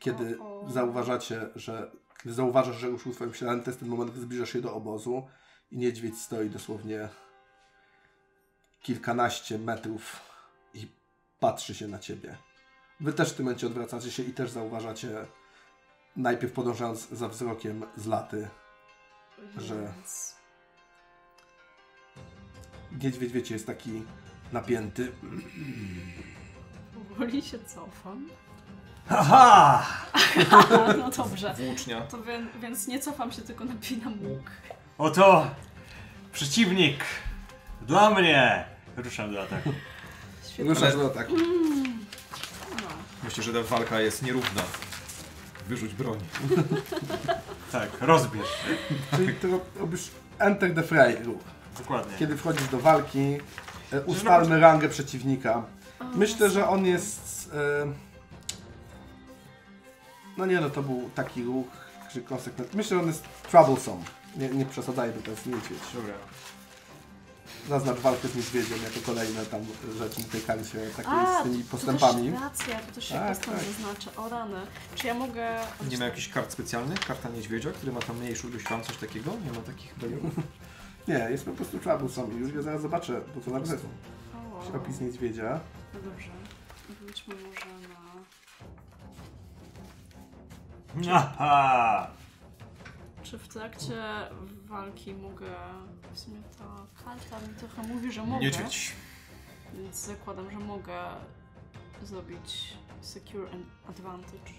kiedy zauważasz, że ruszył twoim śladem, to jest ten moment, gdy zbliżasz się do obozu i niedźwiedź stoi dosłownie kilkanaście metrów i patrzy się na ciebie. Wy też w tym momencie odwracacie się i też zauważacie, najpierw podążając za wzrokiem z laty, że niedźwiedź, wiecie, jest taki napięty. Powoli się cofam. Haha! No dobrze. Włócznia. To więc nie cofam się, tylko napinam łuk. Oto przeciwnik dla mnie! Ruszam do ataku. Świetnie. Ruszasz do ataku. No. Myślę, że ta walka jest nierówna. Wyrzuć broń. Tak, rozbierz. Czyli ty robisz enter the fray ruch. Dokładnie. Kiedy wchodzisz do walki, ustalmy rangę przeciwnika. Myślę, że on jest... No nie, no to był taki ruch, że konsekwentny. Myślę, że on jest troublesome. Nie przesadzajmy, to jest niedźwiedź. Dobra. Zaznacz walkę z niedźwiedziem jako kolejne tam rzeczy w tej karcie takiej z tymi To postępami. też racja, to też się Tak, postęp tak. zaznaczę. O rany. Czy ja mogę... Nie ma jakichś kart specjalnych? Karta niedźwiedzia, który ma tam mniejszą ilość ran, coś takiego? Nie ma takich barierów? Nie, jest po prostu troublesome i już ja zaraz zobaczę, bo to napisać. O, Opis niedźwiedzia. no dobrze. Wróćmy może na... Aha! Czy w trakcie walki mogę... W sumie ta karta mi trochę mówi, że mogę. Niedźwiedź. Więc zakładam, że mogę zrobić secure advantage.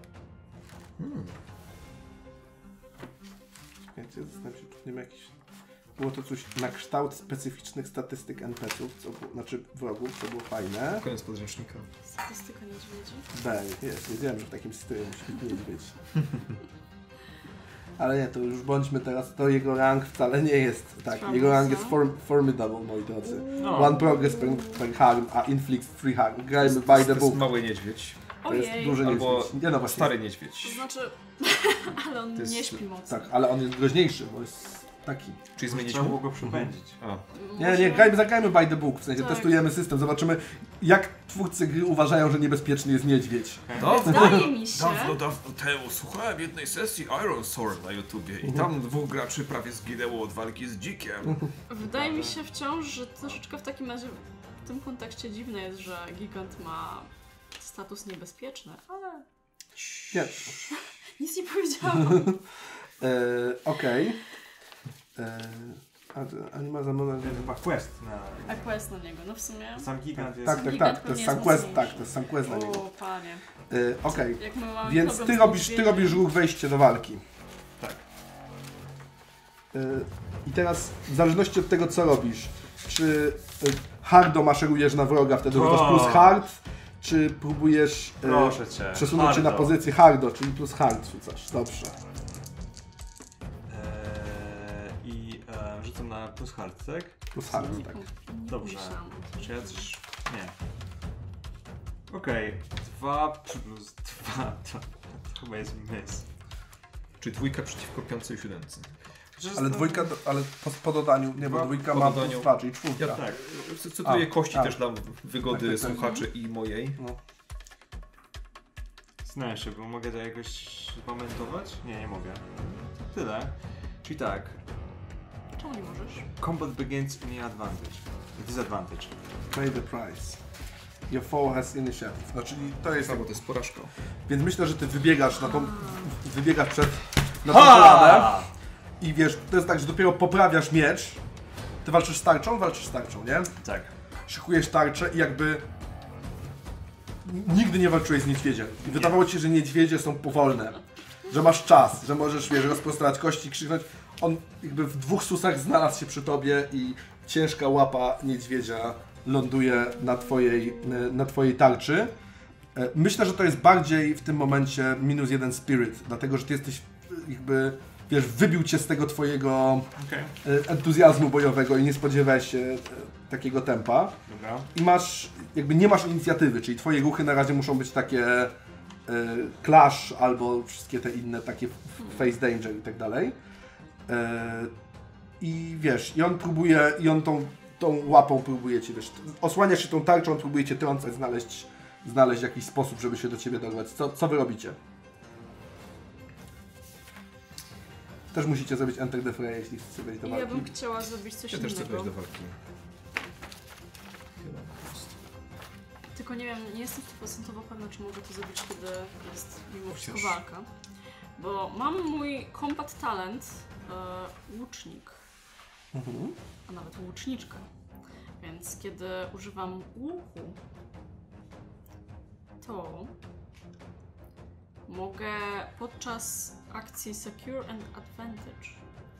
Czekajcie, zastanawiam się, czy nie ma jakichś... Było to coś na kształt specyficznych statystyk NPC-ów, znaczy wrogów, co było fajne. Koniec podręcznika. Statystyka niedźwiedzi. Jest, wiedziałem, że w takim stylu musi być niedźwiedź. Ale nie, to już bądźmy teraz, to jego rank wcale nie jest tak. Jego rank jest formidable, moi drodzy. No. One progress per harm, a inflict 3 harm. Grajmy by To the jest book. mały niedźwiedź. To jest Ojej. duży Albo niedźwiedź. Nie no właśnie. Stary To niedźwiedź. znaczy... ale on To jest- nie śpi mocno. Tak, ale on jest groźniejszy, bo jest taki. Czyli Trzeba zmieniliśmy? było go przepędzić. A. Nie, zagrajmy by the book, w sensie Tak. testujemy system, zobaczymy jak twórcy gry uważają, że niebezpieczny jest niedźwiedź. Wydaje mi się... Dawno temu słuchałem jednej sesji Iron Sword na YouTubie i tam dwóch graczy prawie zginęło od walki z dzikiem. Wydaje mi się wciąż, że troszeczkę w takim razie w tym kontekście dziwne jest, że gigant ma status niebezpieczny, ale Nie. nic nie powiedziałam. Okej. A nie ma za moment. To jest chyba quest na... A quest na niego, no w sumie... Sam gigant jest... Tak, Gigant to pewnie jest sam jest quest, mocniejszy. tak, to jest sam quest na niego. O, panie. Okej. Jak my mamy Więc problem ty z robisz ruch wejście do walki. Tak. I teraz w zależności od tego co robisz, czy hardo maszerujesz na wroga, wtedy rzucasz plus hard, czy próbujesz Proszę cię. przesunąć się na hardo. pozycję hardo, czyli plus hard rzucasz. Dobrze. Rzucam na plus hard, tak? Plus hard, tak. Dobrze. Myślałam. Czy ja coś... Nie. Okej. 2 plus 2 to chyba jest miss. Czyli dwójka przeciwko piątce i siódemce. Ale dwójka, ale po dodaniu, nie, bo dwójka ma plus 2, czyli czwórka. Ja Tak. cytuję kości też dla wygody Tak. słuchaczy i mojej. No. Znałem się, bo mogę to jakoś komentować? Nie mogę. Tyle. Czyli tak. Czemu nie możesz? Combat begins in advantage. Disadvantage. Pay the price. Your foe has initiative. No czyli to jest... Albo to jest porażka. Więc myślę, że ty wybiegasz na tą... Wybiegasz na tą polanę i wiesz, to jest tak, że dopiero poprawiasz miecz. Ty walczysz z tarczą, nie? Tak. Szykujesz tarczę i jakby... Nigdy nie walczyłeś z niedźwiedziem. I wydawało ci się, że niedźwiedzie są powolne. Że masz czas, że możesz, wiesz, rozprostować kości, krzyknąć. On jakby w 2 susach znalazł się przy tobie i ciężka łapa niedźwiedzia ląduje na twojej tarczy. Myślę, że to jest bardziej w tym momencie -1 spirit, dlatego że ty jesteś jakby, wiesz, wybił cię z tego twojego entuzjazmu bojowego i nie spodziewałeś się takiego tempa. Dobra. I masz, jakby nie masz inicjatywy, czyli twoje ruchy na razie muszą być takie clash albo wszystkie te inne takie face danger i tak dalej. I wiesz, i on próbuje, i on tą łapą próbuje cię, wiesz, osłaniasz się tą tarczą, on próbuje cię trącać, znaleźć znaleźć jakiś sposób, żeby się do ciebie dogłać. Co wy robicie? Też musicie zrobić Enter the Fray, jeśli chcecie wejść do Ja walki. bym chciała zrobić coś Ja też chcę innego. wejść do walki. Tylko nie wiem, nie jestem 100% pewna, czy mogę to zrobić, kiedy jest mimo wszystko Chociaż- walka. Bo mam mój combat talent, łucznik, Mhm. a nawet łuczniczkę. Więc kiedy używam łuku, to mogę podczas akcji Secure and Advantage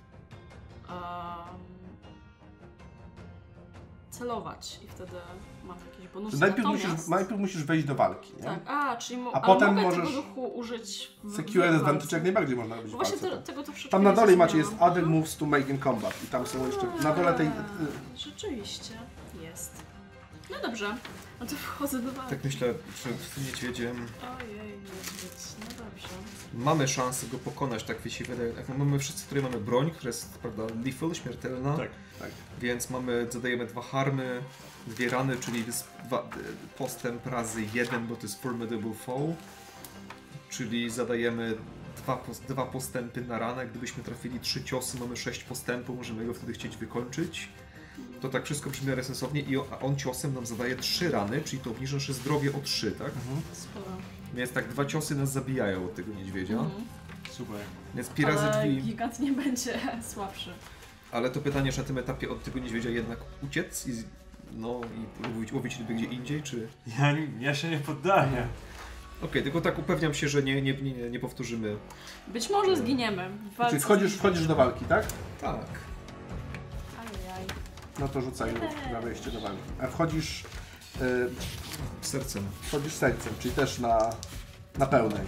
celować i wtedy mam jakieś bonusy. Najpierw musisz wejść do walki, nie? Tak, czyli A ale potem mogę możesz- tego duchu użyć w Secure walce. Advantage jak najbardziej można robić w Właśnie walce. tego troszeczkę Tam na nie dole macie jest zrozumiałam. Other Moves to Make in Combat i tam są jeszcze na dole tej... Rzeczywiście, jest. No dobrze, no to wchodzę do walki. Tak myślę, że z tym niedźwiedziem Ojej, niedźwiedź, no dobrze. mamy szansę go pokonać, tak mi się wydaje. My wszyscy tutaj mamy broń, która jest, prawda, lethal, śmiertelna. Tak. Tak. Więc zadajemy 2 harmy, 2 rany, czyli postęp razy 1, bo to jest formidable foe. Czyli zadajemy 2 postępy na ranę. Gdybyśmy trafili 3 ciosy, mamy 6 postępów, możemy go wtedy chcieć wykończyć. To tak wszystko brzmi w miarę sensownie i on ciosem nam zadaje 3 rany, czyli to obniża nasze zdrowie o 3, tak? Sporo. Więc tak 2 ciosy nas zabijają od tego niedźwiedzia. Super. Więc pi razy Ale drzwi. gigant nie będzie słabszy. Ale to pytanie, czy na tym etapie od tego niedźwiedzia jednak uciec i łowić ryby gdzie indziej, czy... Ja się nie poddaję. Okej, tylko tak upewniam się, że nie powtórzymy. Być może zginiemy. w walce Czyli z wchodzisz do walki, tak? Tak. Ajajaj. No to rzucaj na wejście do walki. A wchodzisz Sercem. sercem, czyli też na pełnej.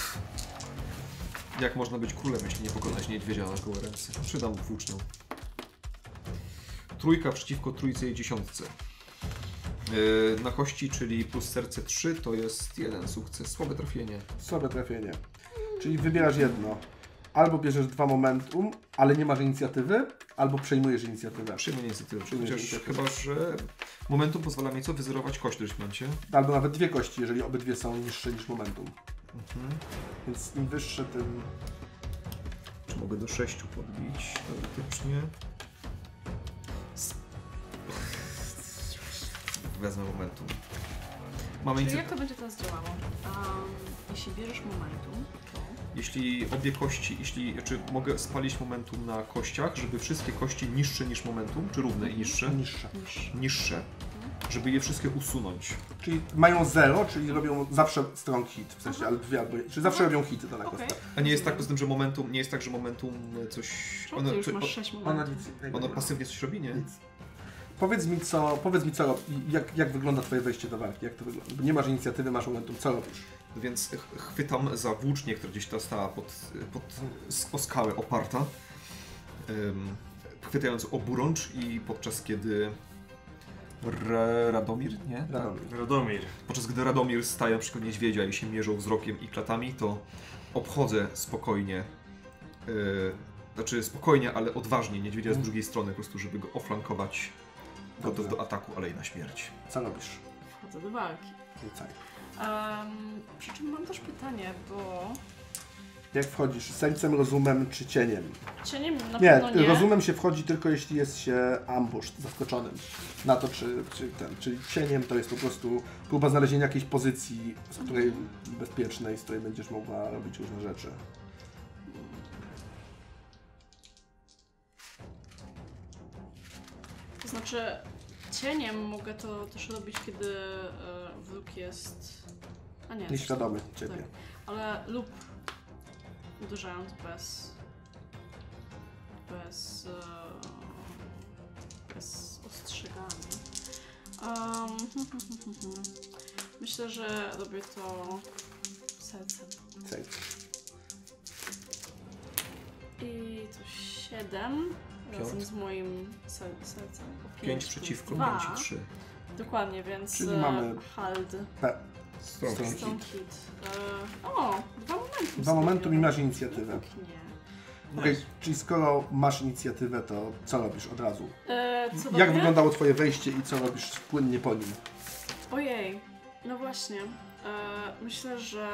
Jak można być królem, jeśli nie pokonać niedźwiedzia na gołe ręce? Przydam włócznią. 3 przeciwko 3 i 10. Na kości, czyli plus serce 3, to jest 1 sukces. Słabe trafienie. Słabe trafienie. Czyli wybierasz jedno. Albo bierzesz 2 momentum, ale nie masz inicjatywy, albo przejmujesz inicjatywę. Przyjmuję inicjatywę. Przyjmujesz Chociaż inicjatywę. chyba, że momentum pozwala mi co? Wyzerować kość w którymś momencie. Albo nawet 2 kości, jeżeli obydwie są niższe niż momentum. Mhm. Więc im wyższe, tym... Czy mogę do 6 podbić? Teoretycznie. Wezmę momentum. Mamy Czyli inicjatywę. jak to będzie teraz działało? Jeśli bierzesz momentum, to... Jeśli obie kości, czy mogę spalić momentum na kościach, żeby wszystkie kości niższe niż momentum, czy równe i niższe? niższe. Niższe, żeby je wszystkie usunąć. Czyli mają 0, czyli robią zawsze strong hit, w sensie, Aha. ale 2 albo... Czyli zawsze robią hity dana Okej. kostka. A nie jest tak poza tym, że momentum, nie jest tak, że momentum coś... Czemu ty już masz 6 Ona momentów? nic innego ono nie ma. pasywnie coś robi, nie? Nic. Powiedz mi co jak wygląda twoje wejście do walki, jak to wygląda? Bo nie masz inicjatywy, masz momentum, co robisz? Więc chwytam za włócznię, która gdzieś ta stała o skałę oparta, chwytając oburącz i podczas kiedy Radomir, nie? Radomir. Podczas gdy Radomir staje na przykład niedźwiedzia i się mierzą wzrokiem i klatami, to obchodzę spokojnie, spokojnie, ale odważnie niedźwiedzia z drugiej strony, po prostu, żeby go oflankować, gotów do ataku, ale i na śmierć. Co robisz? Wchodzę do walki. Rzucaj. Przy czym mam też pytanie, bo Jak wchodzisz? Sercem, rozumem czy cieniem? cieniem na Nie, pewno nie. rozumem się wchodzi tylko jeśli jest się ambush, zaskoczonym. Na to czyli cieniem to jest po prostu próba znalezienia jakiejś pozycji, z której bezpiecznej, z której będziesz mogła robić różne rzeczy. To znaczy, cieniem mogę to też robić, kiedy wróg jest... A nie, Nieświadomy ciebie. tak. Ale lub uderzając bez ostrzegania. Myślę, że robię to sercem. Serce. I to 7 razem Piąt. z moim sercem. 5 przeciwko, 2. 5 i 3. Dokładnie, więc Czyli mamy- hald, Strong. Strong. strong hit. O, 2 momentum. 2 momentum i sobie masz inicjatywę. Pięknie. Okej, czyli skoro masz inicjatywę, to co robisz od razu? Co Jak robię? wyglądało twoje wejście i co robisz płynnie po nim? Ojej. No właśnie. Myślę, że...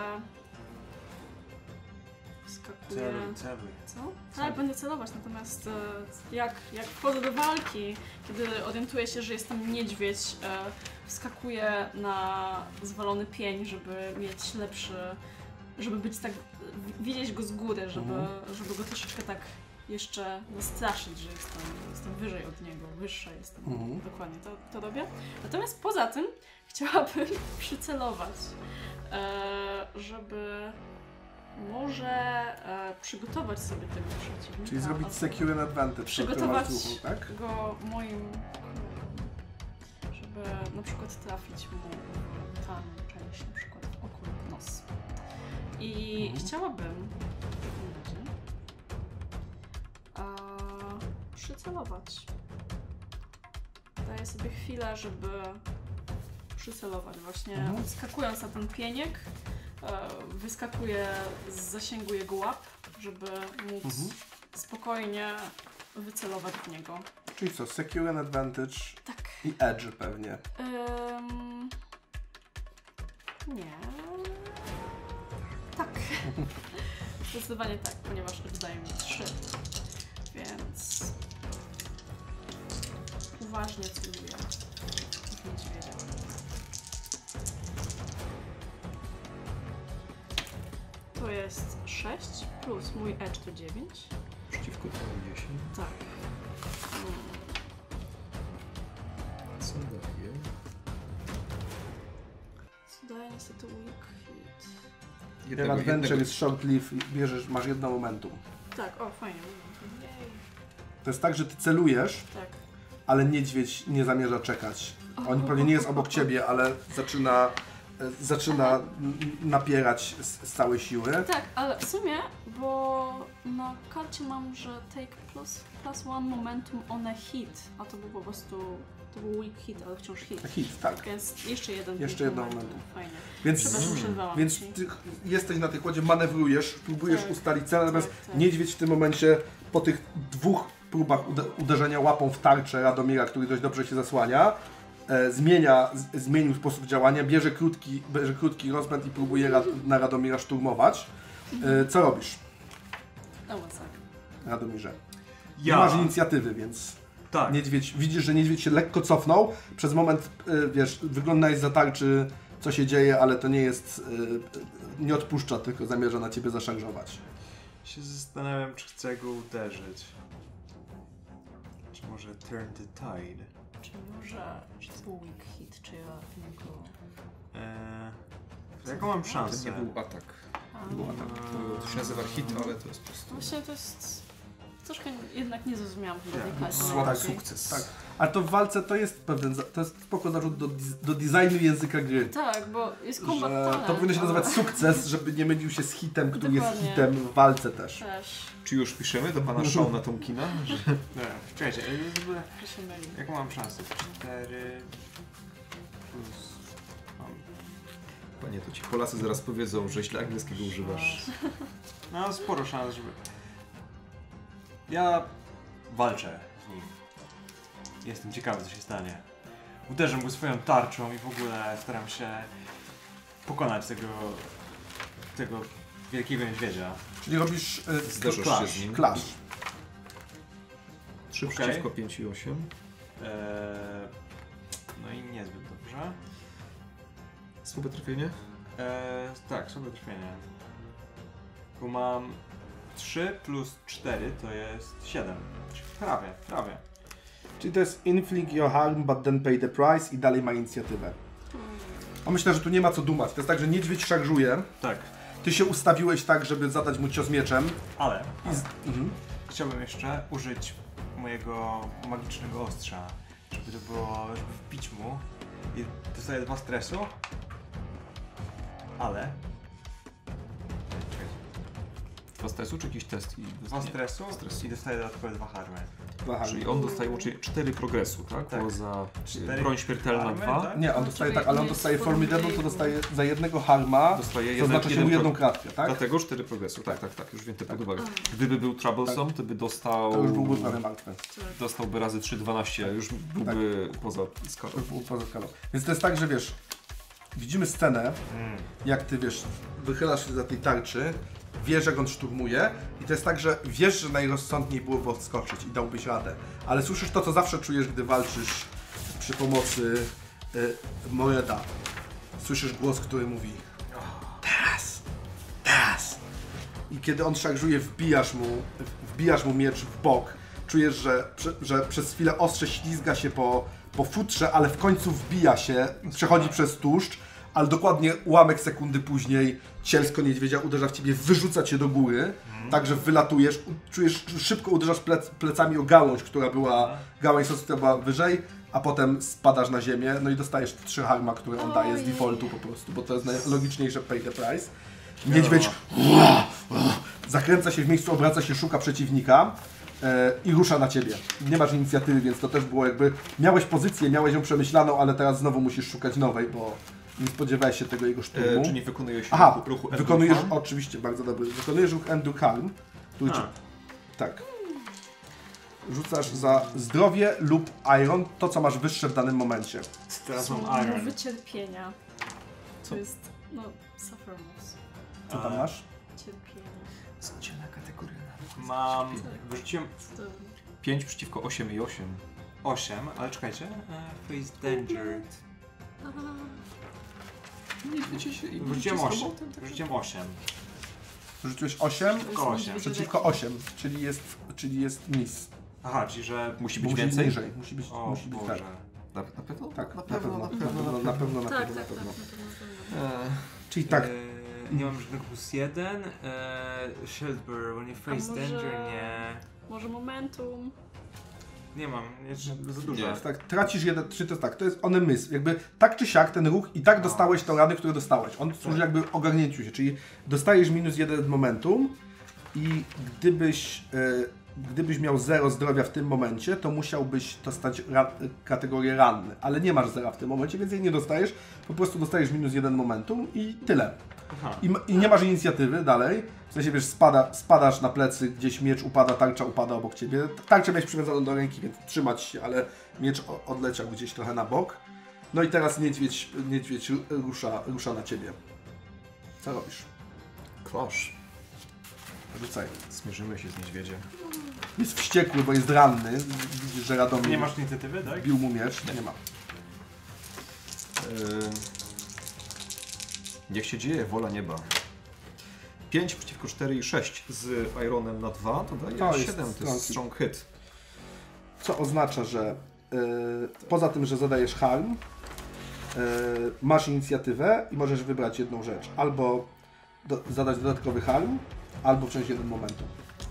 Skakuję... Celuj. Co? Tak, będę celować, natomiast jak wchodzę do walki, kiedy orientuję się, że jest tam niedźwiedź, wskakuję na zwalony pień, żeby mieć lepszy, żeby być tak, widzieć go z góry, żeby go troszeczkę tak jeszcze nastraszyć, że jestem wyżej od niego, wyższa jestem. Dokładnie, to robię. Natomiast poza tym chciałabym przycelować, żeby może przygotować sobie tego przeciwnika. Czyli zrobić secure and advantage. Przygotować tak? go moim królem, żeby na przykład trafić mu w tę część, na przykład w oko lub nos. I chciałabym w takim razie przycelować. Daję sobie chwilę, żeby przycelować. Właśnie skakując na ten pieniek, wyskakuję z zasięgu jego łap, żeby móc spokojnie wycelować w niego. Czyli co, secure and advantage Tak. i edge pewnie. Nie. Tak. Zdecydowanie tak, ponieważ oddaję mi 3. Więc uważnie celuję w niedźwiedzia. To jest 6 plus mój edge to 9. Przeciwko temu 10. Tak. Co daje? Co daje niestety weak hit. Ten adventure jest short live, masz jedno momentum. Tak, o fajnie. Jej. To jest tak, że ty celujesz, Tak. ale niedźwiedź nie zamierza czekać. On pewnie nie jest obok ciebie, ale zaczyna napierać z całej siły. Tak, ale w sumie, bo na karcie mam, że take plus one momentum on a hit, a to był po prostu, to był weak hit, ale wciąż hit. Hit, tak. Więc jeszcze jeden momentum. Fajnie. Więc, Przepraszam, przerwałam więc ci. ty jesteś na tej kładzie, manewrujesz, próbujesz Tak, ustalić cel, natomiast tak. niedźwiedź w tym momencie po tych 2 próbach uderzenia łapą w tarczę Radomira, który dość dobrze się zasłania, zmienił sposób działania, bierze krótki rozpęd i próbuje na Radomira szturmować. Co robisz, No tak. Radomirze? Ja. Nie masz inicjatywy, więc Tak. widzisz, że niedźwiedź się lekko cofnął. Przez moment, wiesz, wyglądałeś za tarczy, co się dzieje, ale to nie jest, nie odpuszcza, tylko zamierza na ciebie zaszarżować. Się zastanawiam, czy chcę go uderzyć. Czy może turn the tide? Czy może, czy to był weak hit, czy ja tylko... Jaką mam To szansę? nie był atak. To się nazywa hit, ale to jest po prostu... Właśnie to jest... Troszkę jednak nie zrozumiałam chyba tej Tak. karty. Słaby najbardziej. sukces. Tak. A to w walce to jest pewien, to jest spoko zarzut do designu języka gry. Tak, bo jest combat Że talent, to powinno się ale- nazywać sukces, żeby nie mylił się z hitem, który jest Dokładnie. hitem w walce też. Też, Czy już piszemy do pana Shauna Tomkina? Że... Nie, czekajcie, że się myli. jaką mam szansę? 4 plus... Mam... Panie, to ci Polacy zaraz powiedzą, że źle angielskiego używasz. No, sporo szans, żeby... Ja walczę z nim. Jestem ciekawy, co się stanie. Uderzam go swoją tarczą i w ogóle staram się pokonać tego wielkiego niedźwiedzia. Czyli robisz Zderzasz się z nim. clash. 3 Okej. przeciwko 5 i 8. No i niezbyt dobrze. Słabe trafienie? Tak, sobie trwienie. Tu mam 3 plus 4 to jest 7. Prawie. Czyli to jest inflict your harm, but then pay the price i dalej ma inicjatywę. A myślę, że tu nie ma co dumać. To jest tak, że niedźwiedź szarżuje. Tak, Ty się ustawiłeś tak, żeby zadać mu cios mieczem. ale Mhm. chciałbym jeszcze użyć mojego magicznego ostrza, żeby to było, żeby wbić mu i dostaję 2 stresu, ale... Czekajcie. 2 stresu czy jakiś test? I 2 stresu Stres. i dostaję dodatkowe 2 harmy. Czyli on dostaje łącznie 4 progresu, tak? Tak. Bo za 4 broń śmiertelna harmy, 2. tak? Nie, on No, dostaje czyli tak, ale on nie dostaje jest formidable, to formidable. dostaje za jednego harma, Dostaje to znaczy się mu jedną kratkę, tak? Dlatego 4 progresu, tak, już wiem te pod uwagę. Gdyby był troublesome, to by dostał... To już byłby prawie martwy. Dostałby razy 3, 12, już byłby poza skalą. Już był poza skalą. Więc to jest tak, że wiesz, widzimy scenę, jak ty wiesz, wychylasz się za tej tarczy, wiesz jak on szturmuje i to jest tak, że wiesz, że najrozsądniej byłoby odskoczyć i dałbyś radę, ale słyszysz to, co zawsze czujesz, gdy walczysz przy pomocy Moreda. Słyszysz głos, który mówi teraz. I kiedy on szarżuje, wbijasz mu miecz w bok. Czujesz, że przez chwilę ostrze ślizga się po futrze, ale w końcu wbija się, przechodzi przez tłuszcz, ale dokładnie ułamek sekundy później cielsko niedźwiedzia uderza w ciebie, wyrzuca cię do góry, tak że wylatujesz, czujesz, szybko uderzasz plecami o gałąź, która była wyżej, a potem spadasz na ziemię, no i dostajesz 3 harma, które on daje z defaultu po prostu, bo to jest najlogiczniejsze pay the price. Niedźwiedź zakręca się w miejscu, obraca się, szuka przeciwnika i rusza na ciebie. Nie masz inicjatywy, więc to też było jakby... Miałeś pozycję, miałeś ją przemyślaną, ale teraz znowu musisz szukać nowej, bo nie spodziewałeś się tego jego szturmu. Czy nie wykonujesz ruchu wykonujesz, oczywiście, bardzo dobry. Wykonujesz ruch Endure Harm, który tak. Rzucasz za zdrowie lub iron, to co masz wyższe w danym momencie. Teraz mam Słowo iron. wycierpienia. Co? To jest, no, suffermoos. Co tam masz? Cierpienie. Dzielna kategoria. Mam... Wyrzuciłem 5 przeciwko 8 i 8. 8, ale czekajcie. Face Danger. Nie wiecie się... Wyrzuciłem 8. Wyrzuciłem 8. Rzuciłeś 8 Tylko 8. przeciwko 8, czyli jest miss. Aha, czyli że... Musi Bo być musi być więcej? niżej, musi być O tak. Boże. Na pewno? Tak, na pewno. na pewno. Tak. Czyli tak, Nie mam żadnego +1. Shelter, when you face może- danger, nie. Może momentum. Nie mam, za dużo. Nie. tak, tracisz jeden, czy to jest tak, to jest on miss. Jakby tak czy siak ten ruch i tak dostałeś te rany, które dostałeś. On służy jakby ogarnięciu się, czyli dostajesz -1 momentum i gdybyś miał 0 zdrowia w tym momencie, to musiałbyś dostać kategorię ranny, ale nie masz 0 w tym momencie, więc jej nie dostajesz, po prostu dostajesz -1 momentum i tyle. Aha. I nie masz inicjatywy dalej, w sensie wiesz, spadasz na plecy, gdzieś miecz upada, tarcza upada obok ciebie. Tarczę miałeś przywiązaną do ręki, więc trzymać się, ale miecz odleciał gdzieś trochę na bok. No i teraz niedźwiedź rusza na ciebie. Co robisz? Klosz. Rzucaj. Zmierzymy się z niedźwiedziem. Jest wściekły, bo jest ranny. Widzisz, że Radomir Nie masz inicjatywy, tak? bił mu miecz. Nie ma. Niech się dzieje, wola nieba. 5 przeciwko 4 i 6 z Ironem na 2 to daje To jest 7, to jest strong hit. Co oznacza, że poza tym, że zadajesz harm, masz inicjatywę i możesz wybrać jedną rzecz. Albo zadać dodatkowy harm, albo wziąć jeden momentum.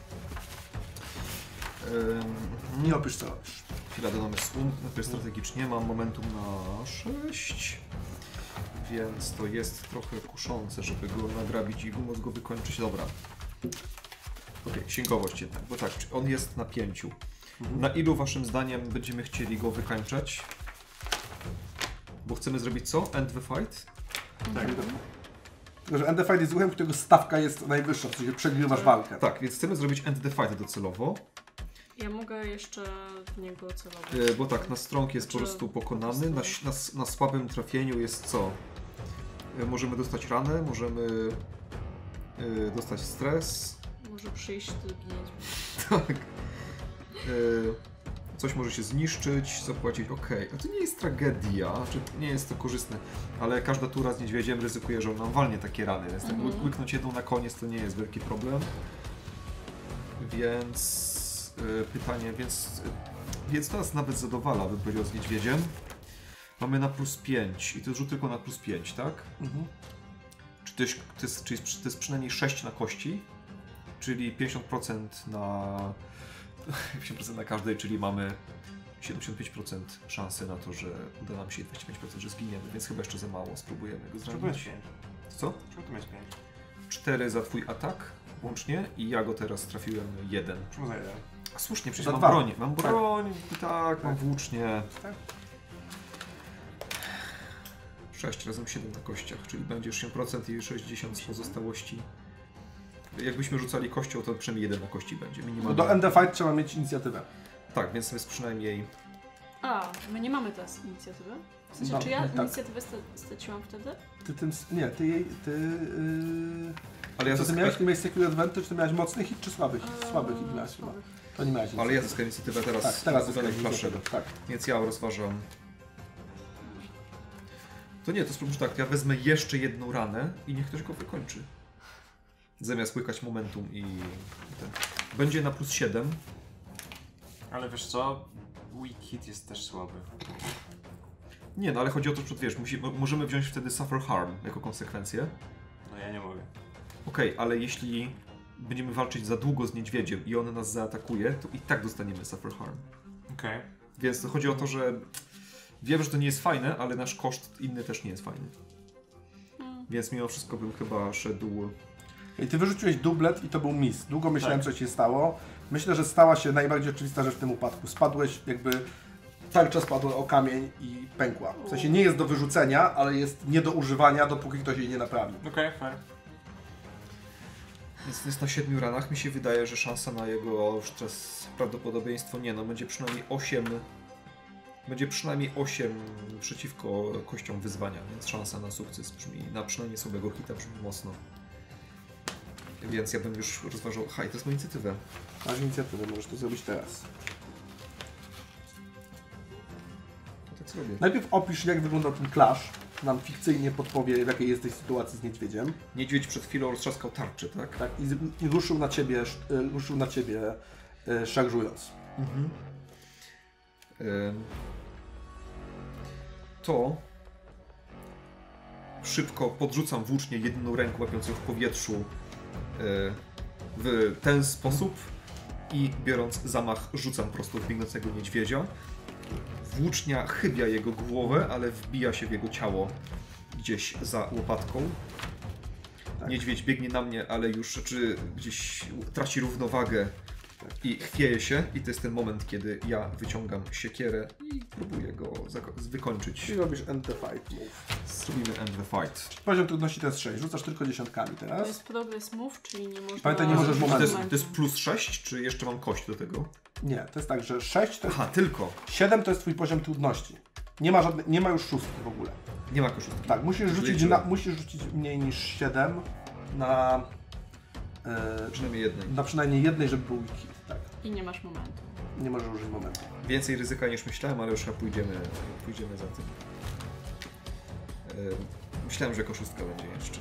Nie opisz, co robisz. Chwila, dodamy najpierw strategicznie, mam momentum na 6, więc to jest trochę kuszące, żeby go nagrabić i móc go wykończyć. Dobra. Okej, księgowość jednak, bo tak, on jest na 5. Na ilu waszym zdaniem będziemy chcieli go wykańczać? Bo chcemy zrobić co? End the fight? Tak. Tylko, że end the fight jest ruchem, którego stawka jest najwyższa, w sensie przegrywasz walkę. Tak, więc chcemy zrobić end the fight docelowo. Ja mogę jeszcze w niego celować. Bo tak, na strong jest po prostu pokonany, na słabym trafieniu jest co? Możemy dostać ranę, możemy dostać stres. Może przyjść do gnieć. Tak. Coś może się zniszczyć, zapłacić, okej. A to nie jest tragedia, czy nie jest to korzystne, ale każda tura z niedźwiedziem ryzykuje, że on nam walnie takie rany, więc tak łyknąć jedną na koniec to nie jest wielki problem. Więc pytanie, więc to nas nawet zadowala, bym powiedział, z niedźwiedziem. Mamy na +5 i to rzut tylko na +5, tak? Czy to jest przynajmniej 6 na kości, czyli 50% na 50% na każdej, czyli mamy 75% szansy na to, że uda nam się i 25%, że zginiemy, więc chyba jeszcze za mało, spróbujemy go Czemu to jest zranić. 5? Co? Czemu to jest 5? 4 za twój atak łącznie i ja go teraz trafiłem 1. Czemu za 1? A słusznie, przecież Za mam 2. broń, mam broń, tak, mam włócznie. Tak. 6 razem 7 na kościach, czyli będzie 8% i 60 z pozostałości. Jakbyśmy rzucali kością, to przynajmniej 1 na kości będzie, No minimalnie. do end the fight trzeba mieć inicjatywę. Tak, więc jest przynajmniej A, my nie mamy teraz inicjatywy? W sensie, No, czy ja tak. inicjatywę straciłam wtedy? Nie, ty jej... Ale ja Co ty miałeś? Ty miałeś Secure Advantage, ty miałeś mocny hit czy słaby hit? Słaby hit miałeś chyba. Słabych. To nie miałeś Ale ja zyskałem inicjatywę teraz. Tak, teraz z wybranych zyskałeś flaszek. inicjatywę, tak. Więc ja rozważam. To nie, to spróbuj tak, ja wezmę jeszcze jedną ranę i niech ktoś go wykończy. Zamiast łykać momentum i ten. Będzie na +7. Ale wiesz co? Weak hit jest też słaby. Nie, no ale chodzi o to, że wiesz, możemy wziąć wtedy Suffer Harm jako konsekwencję. No ja nie mogę. Okej, ale jeśli będziemy walczyć za długo z niedźwiedziem i on nas zaatakuje, to i tak dostaniemy Suffer Harm. Okej. Więc to chodzi o to, że wiem, że to nie jest fajne, ale nasz koszt inny też nie jest fajny. Więc mimo wszystko bym chyba szedł... I ty wyrzuciłeś dublet i to był miss. Długo myślałem, co się stało. Myślę, że stała się najbardziej oczywista rzecz w tym upadku. Spadłeś jakby... Tarcza spadła o kamień i pękła. W sensie nie jest do wyrzucenia, ale jest nie do używania, dopóki ktoś jej nie naprawi. Okej, fair. Więc jest na 7 ranach. Mi się wydaje, że szansa na jego już teraz prawdopodobieństwo nie, no będzie przynajmniej 8. Będzie przynajmniej 8 przeciwko kościom wyzwania, więc szansa na sukces brzmi, na przynajmniej słabego hita brzmi mocno. Więc ja bym już rozważał, to jest moja inicjatywa. Masz inicjatywę, możesz to zrobić teraz. To tak zrobię. Najpierw opisz, jak wyglądał ten clash. Nam fikcyjnie podpowie, w jakiej jesteś sytuacji z niedźwiedziem. Niedźwiedź przed chwilą roztrzaskał tarczę, tak? Tak, i ruszył na ciebie szarżując. Mhm. To szybko podrzucam włócznie jedną ręką, łapiąc ją w powietrzu w ten sposób i biorąc zamach rzucam prosto w biegnącego niedźwiedzia. Włócznia chybia jego głowę, ale wbija się w jego ciało gdzieś za łopatką. Tak. Niedźwiedź biegnie na mnie, ale już gdzieś traci równowagę i chwieje się. I to jest ten moment, kiedy ja wyciągam siekierę i próbuję go wykończyć. Czyli robisz end the fight move. Zrobimy end the fight. Poziom trudności to jest 6, rzucasz tylko dziesiątkami To teraz. jest progress move, czyli nie można... Pamiętaj, nie możesz To momentum. jest plus 6, czy jeszcze mam kość do tego? Nie, to jest tak, że 6 to jest... Aha, tylko. 7 to jest twój poziom trudności. Nie ma już szóstki w ogóle. Nie ma koszulki. Tak, musisz Liczyłem. rzucić mniej niż 7 na... Przynajmniej jednej. na przynajmniej jednej, żeby był hit. Tak, I nie masz momentu. nie możesz użyć momentu. Więcej ryzyka niż myślałem, ale już chyba pójdziemy za tym. Myślałem, że koszustka będzie jeszcze.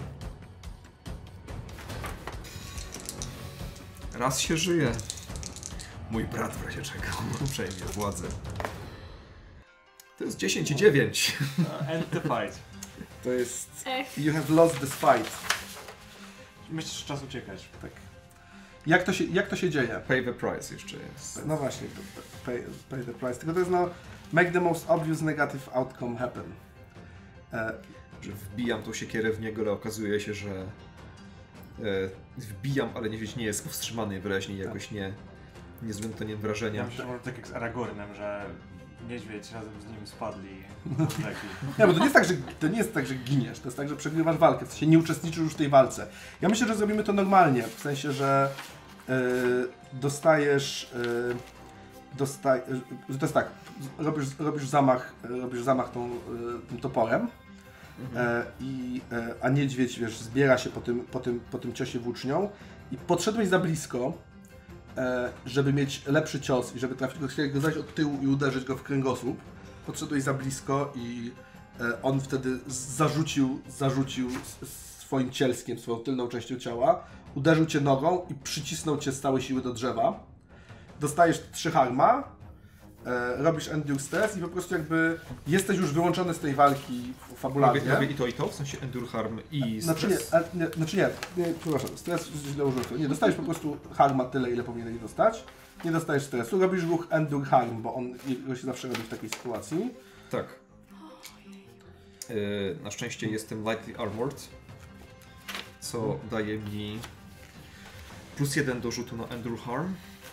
Raz się żyje. Mój brat w razie czego przejmie władzę. To jest 10 i 9. End the fight. To jest... Ech, You have lost this fight. Myślisz, że czas uciekać. Tak. Jak to się dzieje? Pay the price jeszcze jest. No właśnie, pay the price. Tylko to jest no... Make the most obvious negative outcome happen. Że wbijam tą siekierę w niego, ale okazuje się, że wbijam, ale niedźwiedź nie jest powstrzymany wyraźnie i jakoś nie zrobiłem to nie Ja wrażenia. myślę, że może tak jak z Aragornem, że niedźwiedź razem z nim spadli. Nie, bo to nie jest tak, że giniesz, to jest tak, że przegrywasz walkę, w sensie nie uczestniczysz już w tej walce. Ja myślę, że zrobimy to normalnie, w sensie, że dostajesz, że to jest tak, robisz zamach tym toporem, a niedźwiedź, wiesz, zbiera się po tym ciosie włócznią i podszedłeś za blisko, żeby mieć lepszy cios i żeby trafić go zajść od tyłu i uderzyć go w kręgosłup. Podszedłeś za blisko i on wtedy zarzucił swoim cielskiem, swoją tylną częścią ciała, uderzył cię nogą i przycisnął cię z całej siły do drzewa. Dostajesz 3 harma, robisz endure stress i po prostu jakby jesteś już wyłączony z tej walki fabularnie. Robię i to, w sensie endure harm i stres. Nie, przepraszam, stres źle użyłem. Nie, dostajesz po prostu harma tyle, ile powinieneś dostać. Nie dostajesz stresu, robisz ruch endure harm, bo go się zawsze robi w takiej sytuacji. Tak. Na szczęście jestem lightly armored, co daje mi +1 do rzutu na endure harm.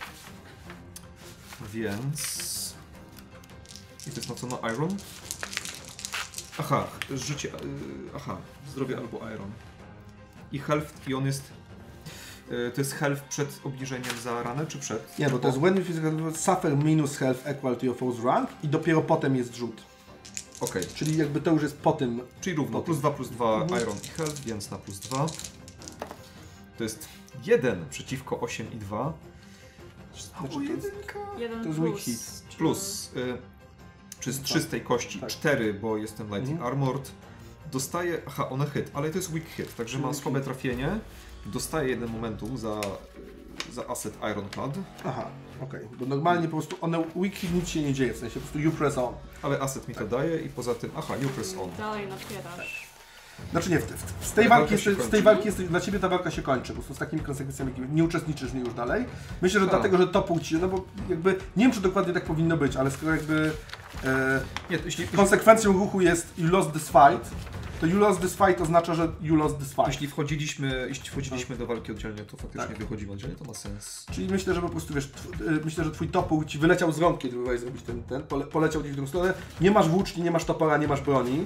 Więc... I to jest na co? Na iron? Aha, zdrowie albo iron. I health, i on jest... To jest health przed obniżeniem za ranę, czy przed? Nie, bo to jest when you physical suffer minus health equal to your foe's rank i dopiero potem jest rzut. Okej, Czyli jakby to już jest po tym. czyli równo, plus 2 iron i health, więc na plus 2. To jest 1 przeciwko 8 i 2. Znaczy, to jest, Jeden To jest plus. weak hit. czyli- Plus przez 3 z tej kości, Tak. 4, bo jestem lightning armored. Dostaje, one hit, ale to jest weak hit, także ma Weak słabe hit. trafienie. Dostaje 1 momentu za asset Ironclad, Aha, okej. Bo normalnie po prostu one weak hit nic się nie dzieje, w sensie po prostu you press on. ale asset mi to daje i poza tym, you press on. Dalej napierasz. Znaczy nie, z tej walka walki, się z tej kończy. walki jest, dla Ciebie ta walka się kończy, po prostu z takimi konsekwencjami, jakimi nie uczestniczysz w niej już dalej. Myślę, że Tak. dlatego, że to płci, no bo jakby, nie wiem czy dokładnie tak powinno być, ale skoro jakby Nie, jeśli konsekwencją ruchu jest you lost this fight, to you lost this fight oznacza, że you lost this fight. Jeśli wchodziliśmy do walki oddzielnie, to faktycznie Tak. wychodzimy oddzielnie, to ma sens. Czyli myślę, że po prostu wiesz, myślę, że twój topór ci wyleciał z rąk, kiedy próbowałeś zrobić poleciał gdzieś w drugą stronę. Nie masz włóczni, nie masz topora, nie masz broni.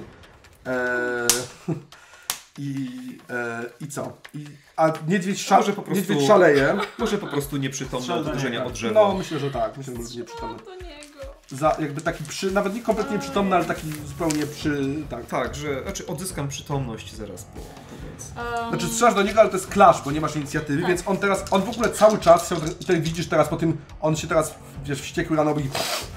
I co? A niedźwiedź, Może po prostu- niedźwiedź szaleje. Może po prostu nieprzytomne Strzel do uderzenia niego. od drzewa. No myślę, że tak. Myślę, że może nieprzytomny. do niego. Za jakby taki nawet nie kompletnie przytomny, ale taki zupełnie tak. Tak, że odzyskam przytomność zaraz po więc. Znaczy strzelasz do niego, ale to jest clash, bo nie masz inicjatywy, Tak. więc on w ogóle cały czas, tutaj widzisz teraz po tym, on się teraz, wiesz, wściekły rano robi.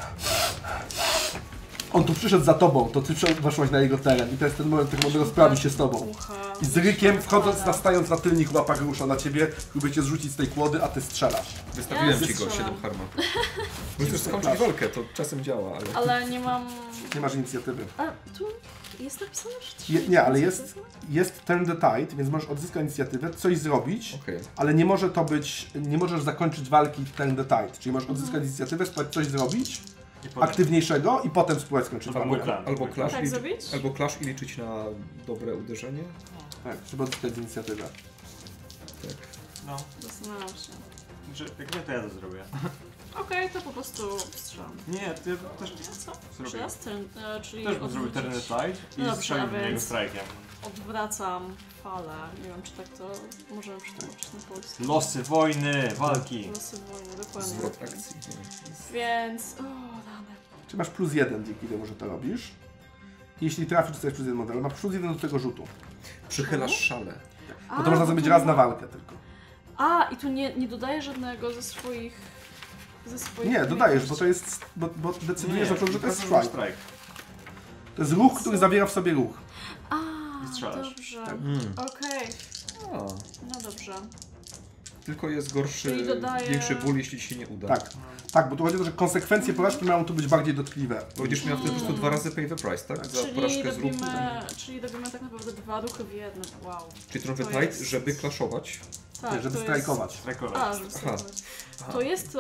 On tu przyszedł za tobą, to ty weszłaś na jego teren i to jest ten moment, w którym on rozprawi się z tobą. I z rykiem, wchodząc, nastając na tylnik, łapach rusza na ciebie, próbuje cię zrzucić z tej kłody, a ty strzelasz. Wystawiłem Ja ci go, strzelam. 7 harma. Możesz skończyć walkę, to czasem działa, ale... Ale nie mam... Nie masz inicjatywy. A tu jest napisane, że Nie, ale jest turn the tide, więc możesz odzyskać inicjatywę, coś zrobić, Okej. ale nie może to być, nie możesz zakończyć walki turn the tide, czyli możesz odzyskać inicjatywę, spróbować coś zrobić I potem- aktywniejszego i potem spróbować skończyć Albo walkę. klan. Albo clash, Tak zrobić? albo clash i liczyć na dobre uderzenie. Tak, trzeba odzyskać inicjatywę. Tak. No, Zastanawiam się. znaczy, jak nie, to ja to zrobię. Okej, to po prostu strzelam. Nie, ty też Co? zrobię. Teraz ten, czyli Też bym zrobił Turn the odwrócić. Tide i Dobrze, strzelił a w niego więc- strajkiem. Odwracam falę. Nie wiem, czy tak to możemy przetłumaczyć na polski. Losy wojny, walki. Losy wojny, dokładnie. Zwrot akcji. Więc... O, dane. Czy masz +1 dzięki temu, że to robisz? Jeśli trafisz, dostajesz +1 model, masz +1 do tego rzutu. Przychylasz szale. Bo to można zrobić raz na walkę tylko. A, i tu nie dodaję żadnego ze swoich... Nie, dodajesz, bo to jest, bo decydujesz na to, że to jest strike. strike. To jest ruch, który zawiera w sobie ruch. A, I strzelasz. dobrze. Tak. Okej, A, no dobrze. tylko jest gorszy, Czyli dodaję- większy ból, jeśli ci się nie uda. Tak. Tak, bo tu chodzi o to, że konsekwencje porażki mają tu być bardziej dotkliwe. Bo będziesz miał wtedy po prostu 2 razy pay the price, tak? Za Czyli porażkę z ruchu. robimy tak naprawdę 2 ruchy w jednym. Wow. Czyli trochę To tight, jest- żeby klaszować. Tak, żeby to strajkować. Strajkować. Jest... A, żeby Aha. strajkować. To jest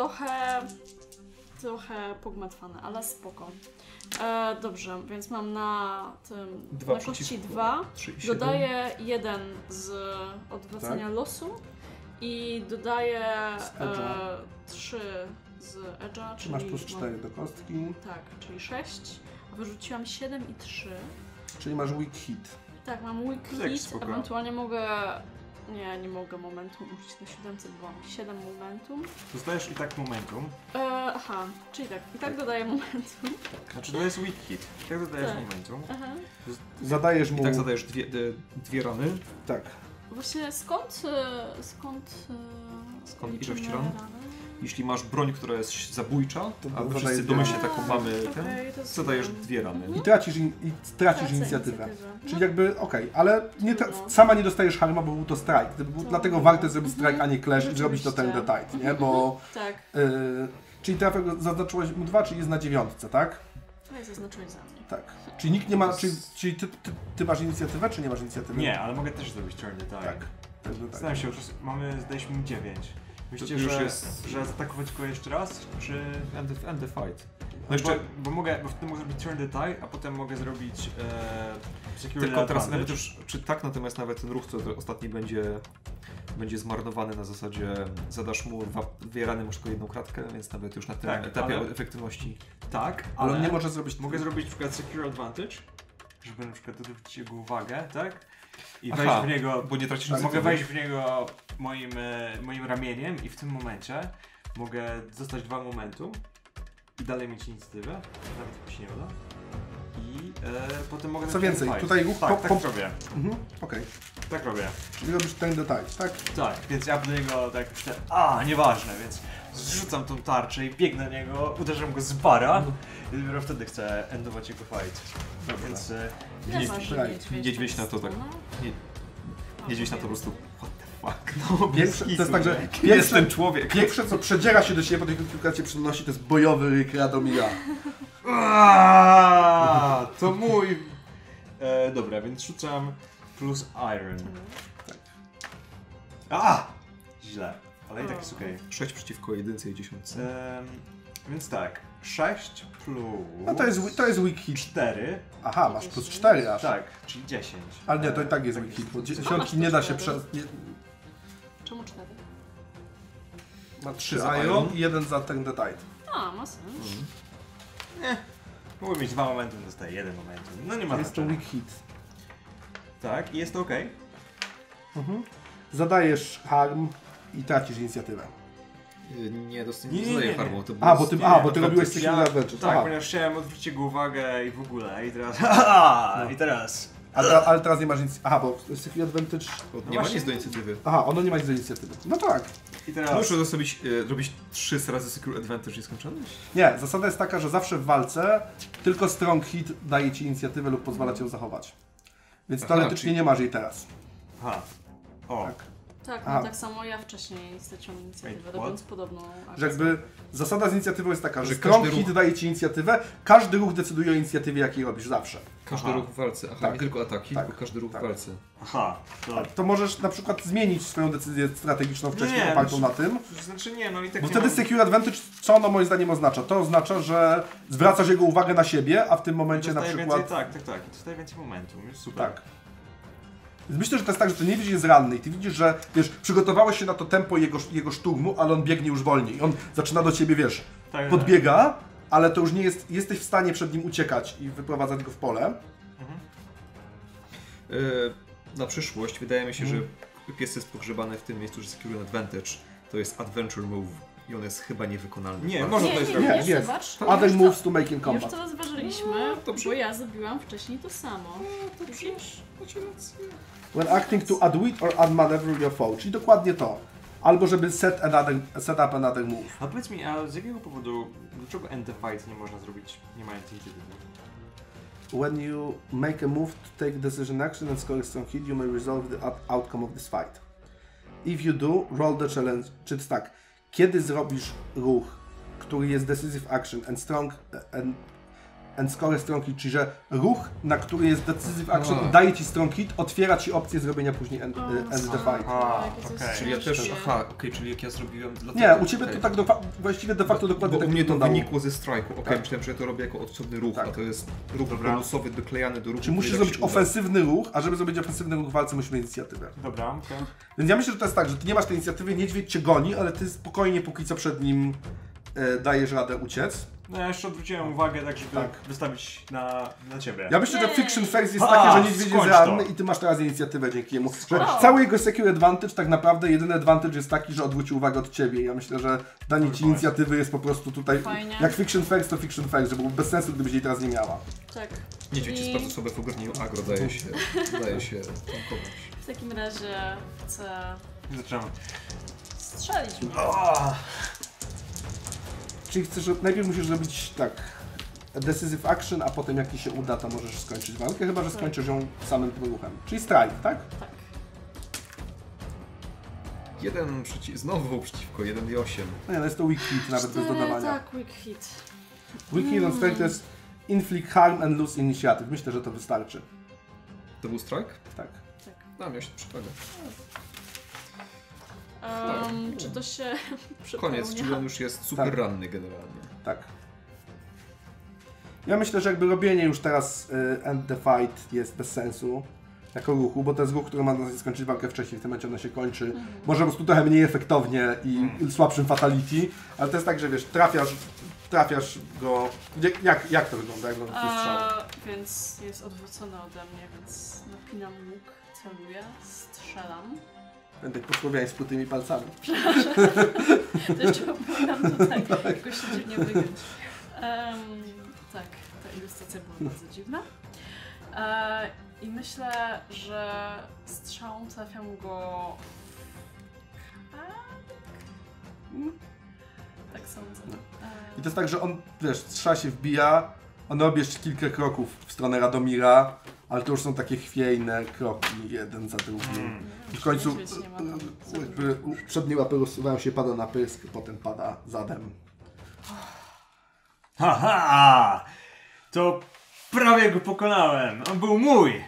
trochę pogmatwane, ale spoko. Dobrze, więc mam na tym, Dwa na kości przeciwko 2. 3 i 7. Dodaję 1 z odwracania Tak. losu i dodaję Z edge'a. 3 z edge'a, Czy czyli masz +4 do kostki, tak, czyli 6. A wyrzuciłam 7 i 3. czyli masz weak hit. Tak, mam weak Tak, hit, spoko. ewentualnie mogę... Nie mogę momentum użyć na 700, bo mam 7 momentum. Dostajesz i tak momentum. Aha, czyli tak, i tak dodaję momentum. Znaczy to jest weak hit. I tak dodajesz Tak. momentum. Aha. Zadajesz I mu... tak zadajesz dwie rany. Tak. Właśnie skąd ilość liczymy ran? rany? Jeśli masz broń, która jest zabójcza, To a zadaje wszyscy dwie domyślnie rany. taką mamy, Okej, to jest zadajesz super. 2 rany. I tracisz Tracę inicjatywę. inicjatywę. Czyli jakby, ale nie Trudno. sama nie dostajesz harma, bo był to strike. Dlatego warto zrobić strike, a nie clash i zrobić to turn the Rzeczywiście. tide, nie? Bo... Tak, czyli trafek zaznaczyłeś mu 2, czyli jest na 9, tak? to jest zaznaczone za mnie. Tak. Czyli nikt nie ma, czyli ty masz inicjatywę, czy nie masz inicjatywy? Nie, ale mogę też zrobić turn the tide. Tak. Turn the tide. Zastanawiam się, zdaliśmy 9. Myślicie, To już że, jest- że zaatakować go jeszcze raz? Czy... End the fight. No jeszcze- bo wtedy mogę zrobić turn the tide, a potem mogę zrobić security Tylko teraz advantage. nawet już, czy tak, natomiast nawet ten ruch, co ostatni będzie zmarnowany na zasadzie zadasz mu 2 rany, masz tylko 1 kratkę, więc nawet już na tym Tak, etapie ale- efektywności. Tak, Ale ale on nie może zrobić... mogę zrobić na przykład secure advantage, żeby na przykład zwrócić jego uwagę, tak? i wejść Aha, w niego, bo nie tracisz mogę inicjatywy. wejść w niego moim ramieniem i w tym momencie mogę zostać 2 momentum i dalej mieć inicjatywę, nawet jak mi się nie uda. I potem mogę... Co więcej, fight. tutaj ruch Tak, tak robię. Okej. Tak robię. Czyli robisz ten detal, tak? Tak, więc ja do niego tak myślę, nieważne, więc zrzucam tą tarczę i biegnę na niego, uderzam go z bara i dopiero wtedy chcę endować jego fight. Więc niedźwiedź na to tak. Niedźwiedź na to po prostu. What the fuck? No, Pierwsze, to jest tak, że jest ten człowiek. pierwsze co przedziera się do siebie, po tej kilka cię przynosi, to jest bojowy ryk Radomira. To mój! Dobra, więc rzucam plus iron. Źle, ale i tak jest okej. 6 przeciwko 1 i 10. Więc tak, 6 plus... No to jest weak hit. 4. Aha, masz plus 4 aż. Tak, czyli 10. Ale nie, to i tak jest weak hit, bo dziesiątki nie da się przez... Czemu 4? Ma 3 za iron iron i 1 za ten detal. Ma sens. Mogę mieć 2 momenty, dostaję 1 momentum. No nie ma Jest to znaczenia. weak hit. Tak, i jest to okej. Zadajesz harm i tracisz inicjatywę. Nie, Nie. dostaję harmą. To Bo ty robiłeś Secret Adventure. Tak, Aha. ponieważ chciałem odwrócić jego uwagę i w ogóle, i teraz... I teraz... Ale teraz nie masz nic. Aha, bo Secret Advantage. Nie ma nic do inicjatywy. Aha, ono nie ma nic do inicjatywy. No tak. I teraz... Muszę robić 3 razy Secret Advantage nieskończony? Nie, zasada jest taka, że zawsze w walce tylko strong hit daje ci inicjatywę lub pozwala ci ją zachować. Więc teoretycznie nie masz jej teraz. Aha. O. Tak. Tak, Aha. no tak samo ja wcześniej straciłam inicjatywę, Wait, robiąc podobną akcję. Że jakby zasada z inicjatywą jest taka, że Że strong każdy hit ruch- daje ci inicjatywę, każdy ruch decyduje o inicjatywie, jakiej robisz zawsze. Każdy Aha. ruch w walce. Aha, Tak. nie tylko ataki, Tak. tylko każdy ruch Tak. w walce. Aha. To... To możesz na przykład zmienić swoją decyzję strategiczną wcześniej, Nie, opartą na tym. Znaczy nie, no i tak Bo nie wtedy mam... Secure Advantage, co ono moim zdaniem oznacza? To oznacza, że zwracasz jego uwagę na siebie, a w tym momencie na Dostaję przykład... więcej, tak. I dostaję więcej momentum, jest super. Tak. Więc myślę, że to jest tak, że ty nie widzisz, jest ranny i ty widzisz, że wiesz, przygotowałeś się na to tempo jego szturmu, ale on biegnie już wolniej. On zaczyna do ciebie, wiesz, Tak, podbiega, ale to już nie jest, jesteś w stanie przed nim uciekać i wyprowadzać go w pole. Na przyszłość wydaje mi się, że pies jest pogrzebany w tym miejscu, że Secure Advantage to jest Adventure Move i on jest chyba niewykonalny. Nie, w można walce. to Nie, zrobić. nie, Jest. zobacz. Other Już moves to make in Już combat. to zważyliśmy, dobrze. bo ja zrobiłam wcześniej to samo. Widzisz? When acting to outwit or outmaneuver your foe, czyli dokładnie to. Albo żeby set up another move. A powiedz mi, a z jakiego powodu, dlaczego end the fight nie można zrobić, nie mając inicjatywy? When you make a move to take decision action and score a strong hit, you may resolve the outcome of this fight. If you do, roll the challenge. Czy to jest tak, kiedy zrobisz ruch, który jest decisive action and score a strong hit, czyli że ruch, na który jest decisive action, daje ci strong hit, otwiera ci opcję zrobienia później end the fight. Czyli ja też, czyli jak ja zrobiłem... Nie, u Ciebie to tak właściwie de facto dokładnie Bo tak u mnie to wyglądało. wynikło ze strajku. Okej, Tak. myślałem, że ja to robię jako osobny ruch, Tak. a to jest ruch Dobra. bonusowy doklejany do ruchu. Czy musisz który zrobić się uda. ofensywny ruch, a żeby zrobić ofensywny ruch w walce musisz mieć inicjatywę. Dobra, okej. Więc ja myślę, że to jest tak, że ty nie masz tej inicjatywy, niedźwiedź cię goni, ale ty spokojnie póki co przed nim dajesz radę uciec. No ja jeszcze odwróciłem uwagę tak, żeby Tak. wystawić na ciebie. Ja myślę, że Jej. Fiction Face jest A, takie, że niedźwiedź jest skończ ranny to. i ty masz teraz inicjatywę dzięki jemu. Że O. cały jego Secure Advantage tak naprawdę, jedyny advantage jest taki, że odwrócił uwagę od ciebie. Ja myślę, że danie ci Dobry inicjatywy jest po prostu tutaj, Fajnie. jak Fiction Face to Fiction Face, że byłoby bez sensu, gdybyś jej teraz nie miała. Tak. Niedźwiedź jest I bardzo słaby w ogarnieniu agro, daje się tankować. w takim razie chcę Zaczynam. strzelić mu. Czyli chcesz, że najpierw musisz zrobić tak, decisive action, a potem jak ci się uda, to możesz skończyć walkę, chyba że skończysz ją samym ruchem. Czyli strike, tak? Tak. Znowu przeciwko 1 i 8. No nie, no jest to weak hit nawet bez dodawania. Tak, quick hit. Weak hit on strike to jest inflict harm and lose initiative. Myślę, że to wystarczy. To był strike? Tak. Tak. No, miał się przewagę. Czy to się Koniec, czyli on już jest super Tak. ranny generalnie. Tak. Ja myślę, że jakby robienie już teraz end the fight jest bez sensu jako ruchu, bo to jest ruch, który ma na celu skończyć walkę wcześniej, w tym momencie ona się kończy. Może po prostu trochę mniej efektownie i słabszym fatality, ale to jest tak, że wiesz, trafiasz go... Jak to wygląda? Jak wygląda twój strzał? Więc jest odwrócony ode mnie, więc napinam łuk celuję, strzelam. Będę po słowiańsku tymi palcami. To jeszcze powinnam tutaj jakoś się dziwnie wygiąć. Tak, ta ilustracja była bardzo dziwna. I myślę, że strzałą trafiam go w kark? Tak sądzę. I to jest tak, że on, wiesz, strzał się wbija, on robi jeszcze kilka kroków w stronę Radomira, ale to już są takie chwiejne kroki, jeden za drugim. I w końcu Niedźwiedź nie ma tam za jakby przednie łapy rozsuwają się, pada na pysk, potem pada zadem. Haha! To prawie go pokonałem. On był mój.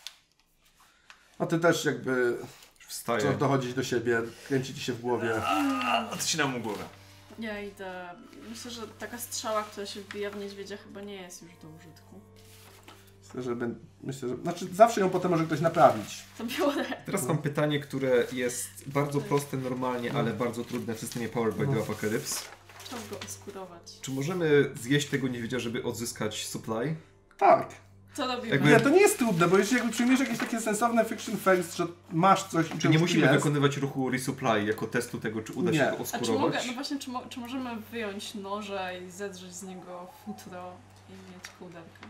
A ty też jakby Wstaje. dochodzić do siebie, kręci ci się w głowie. Odcinam mu głowę. Ja idę. Myślę, że taka strzała, która się wbija w niedźwiedzia, chyba nie jest już do użytku. Myślę, że znaczy zawsze ją potem może ktoś naprawić. To było Teraz mam pytanie, które jest bardzo proste normalnie, ale bardzo trudne w systemie Powered by the Apocalypse. Czas go oskurować. Czy możemy zjeść tego niedźwiedzia, żeby odzyskać supply? Tak. Co robimy? Jakby- Nie, to nie jest trudne, bo jeśli jakby przyjmiesz jakieś takie sensowne fiction first, że masz coś i Czy to nie już musimy jest, wykonywać ruchu resupply jako testu tego, czy uda się Nie. go A czy oskurować? mogę, no właśnie, czy możemy wyjąć noże i zedrzeć z niego futro i mieć kołderkę?